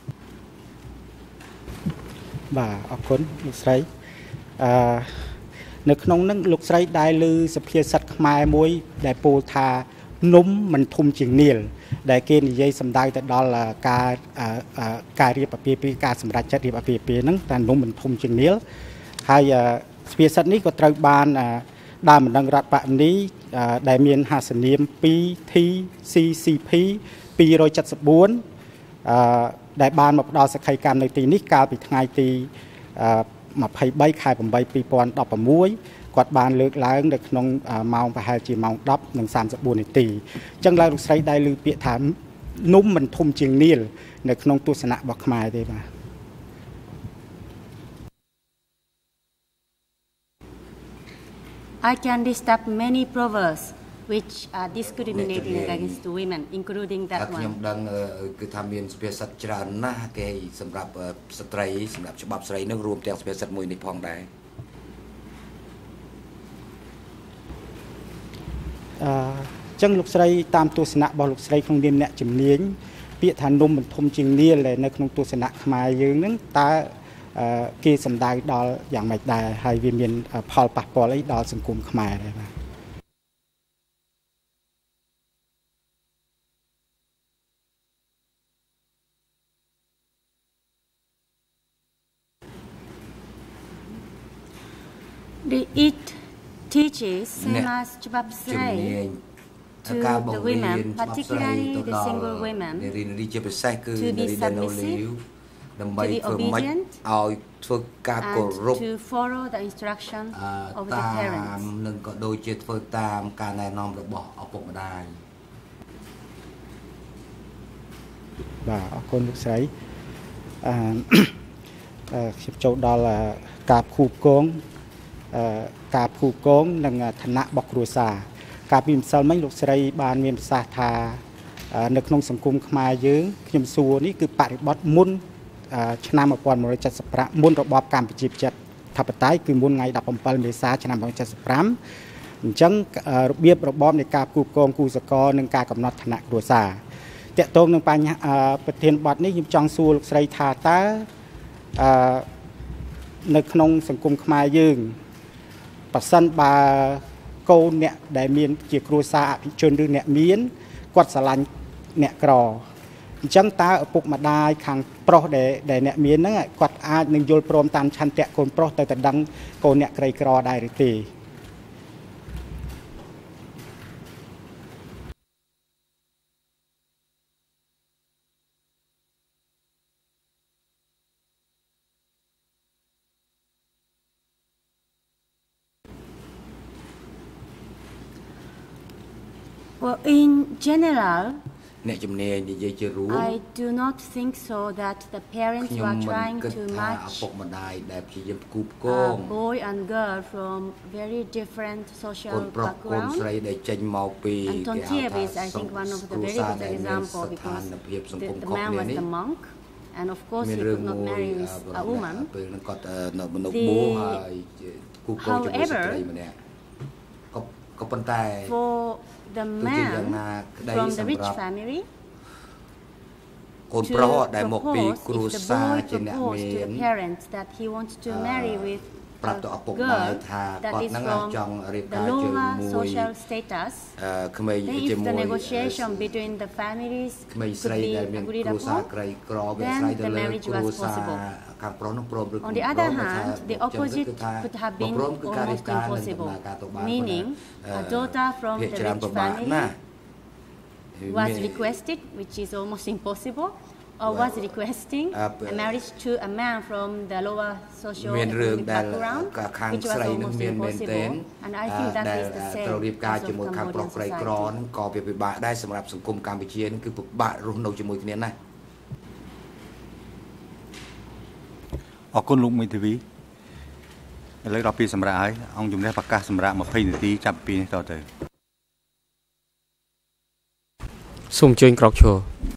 បាទអរគុណលោកស្រីអឺនៅក្នុងនឹងលោកស្រីដែលលើសភាសិតខ្មែរមួយដែលពោលថានំមិនធំជាងនាលដែលគេនិយាយសំដៅទៅដល់ការការរៀបអាពាហ៍ពិពាហ៍ការសម្រេចចិត្តរៀបអាពាហ៍ពិពាហ៍ហ្នឹងតែនំមិនធំជាងនាលហើយសភាសិតនេះក៏ត្រូវបានដើមបណ្ដឹងរដ្ឋបវេនីដែលមានហាសនាម 2 T C C P ពីរเจ็ดสิบสี่ ដែលបានមកផ្ដល់សក្ខីកម្មនៅទីនេះកាលពីថ្ងៃទីยี่สิบสามខែแปด ยี่สิบสิบหก គាត់បានលើកឡើងនៅក្នុងម៉ោងប្រហែលជាម៉ោង ដប់ និង សាមសិបបួន នាទីអញ្ចឹងឡើយលោកស្រីដែលលើពាក្យថានំមិនធំជាងនាលនៅក្នុងទស្សនៈរបស់ខ្មែរទេបាទ I can list up many proverbs which are discriminating against women, including that one. ខ្ញុំដឹងគឺថាមានសុភាសិតច្រើនណាស់គេសម្រាប់ស្ត្រីសម្រាប់ច្បាប់ស្រីនោះរួមទាំងសុភាសិតមួយនេះផងដែរអញ្ចឹងលោកស្រីតាមទស្សនៈរបស់លោកស្រីក្នុងនាមអ្នកជំនាញពាក្យថានំមិនធំជាងនាលនៅក្នុងទស្សនៈខ្មែរយើងហ្នឹងតើគេសំដៅដល់យ៉ាងម៉េចដែរហើយវាមានផលប៉ះពាល់អីដល់សង្គមខ្មែរដែរបាទ It teaches same as Chbab Srai to the women, particularly the single women, to be submissive, to be obedient, and to follow the instructions of the parents. និងក៏ដូចជាធ្វើតាមការណែនាំរបស់ឪពុកម្ដាយបាទអរគុណលោកស្រីអឺខ្ញុំចូលដល់ការខូបគងការភូកងនិងឋានៈរបស់គ្រួសារការពីម្សិលមិញលោកស្រីបានមានប្រសាសន៍ថានៅក្នុងសង្គមខ្មែរយើងខ្ញុំសួរនេះគឺបរិបទមុនឆ្នាំmột nghìn một trăm七十五មុនរបបកម្ពុជាប្រជាធិបតេយ្យគឺមុនថ្ងៃដប់bảyមេសាឆ្នាំmột nghìn chín trăm七十五អញ្ចឹងរបៀបរបបនៃការភូកងគូសកលនិងការកំណត់ឋានៈគ្រួសារអតកតងនឹងបញ្ហាប្រធានបទនេះខ្ញុំចង់សួរលោកស្រីថាតើនៅក្នុងសង្គមខ្មែរយើងប៉ះសិនបើកូនអ្នកដែលមានជាគ្រួសារអភិជនឬអ្នកមានគាត់ស្រឡាញ់អ្នកក្រអញ្ចឹងតើឪពុកម្ដាយខាងប្រុសដែលដែលអ្នកមានហ្នឹងគាត់អាចនឹងយល់ព្រមតាមឆន្ទៈកូនប្រុសទៅតែដឹងកូនអ្នកក្រីក្រដែរឬទេ Well, in general, I do not think so that the parents who are trying to match uh, boy and girl from very different social backgrounds. And Tontieb is, I think, one of the very good examples because the, the man was the monk, and of course he could not marry with a woman. The, however, for the man from the rich family to propose, if the boy proposed to the parents that he wants to marry with a girl that is from the lower social status, then if the negotiation between the families could be agreed upon, then the marriage was possible. On the other hand, the opposite could have been almost impossible, meaning a daughter from the rich family was requested, which is almost impossible, or was requesting a marriage to a man from the lower socio-economic background, which was almost impossible. And I think that is the same as of Cambodian society. អរគុណលោកមេធាវីឥឡូវដល់ពេលសម្រាប់ហើយអង្គជំនះប្រកាសសម្រាប់twentyនាទីចាប់ពីនេះតទៅសូមអញ្ជើញក្រោកឈរ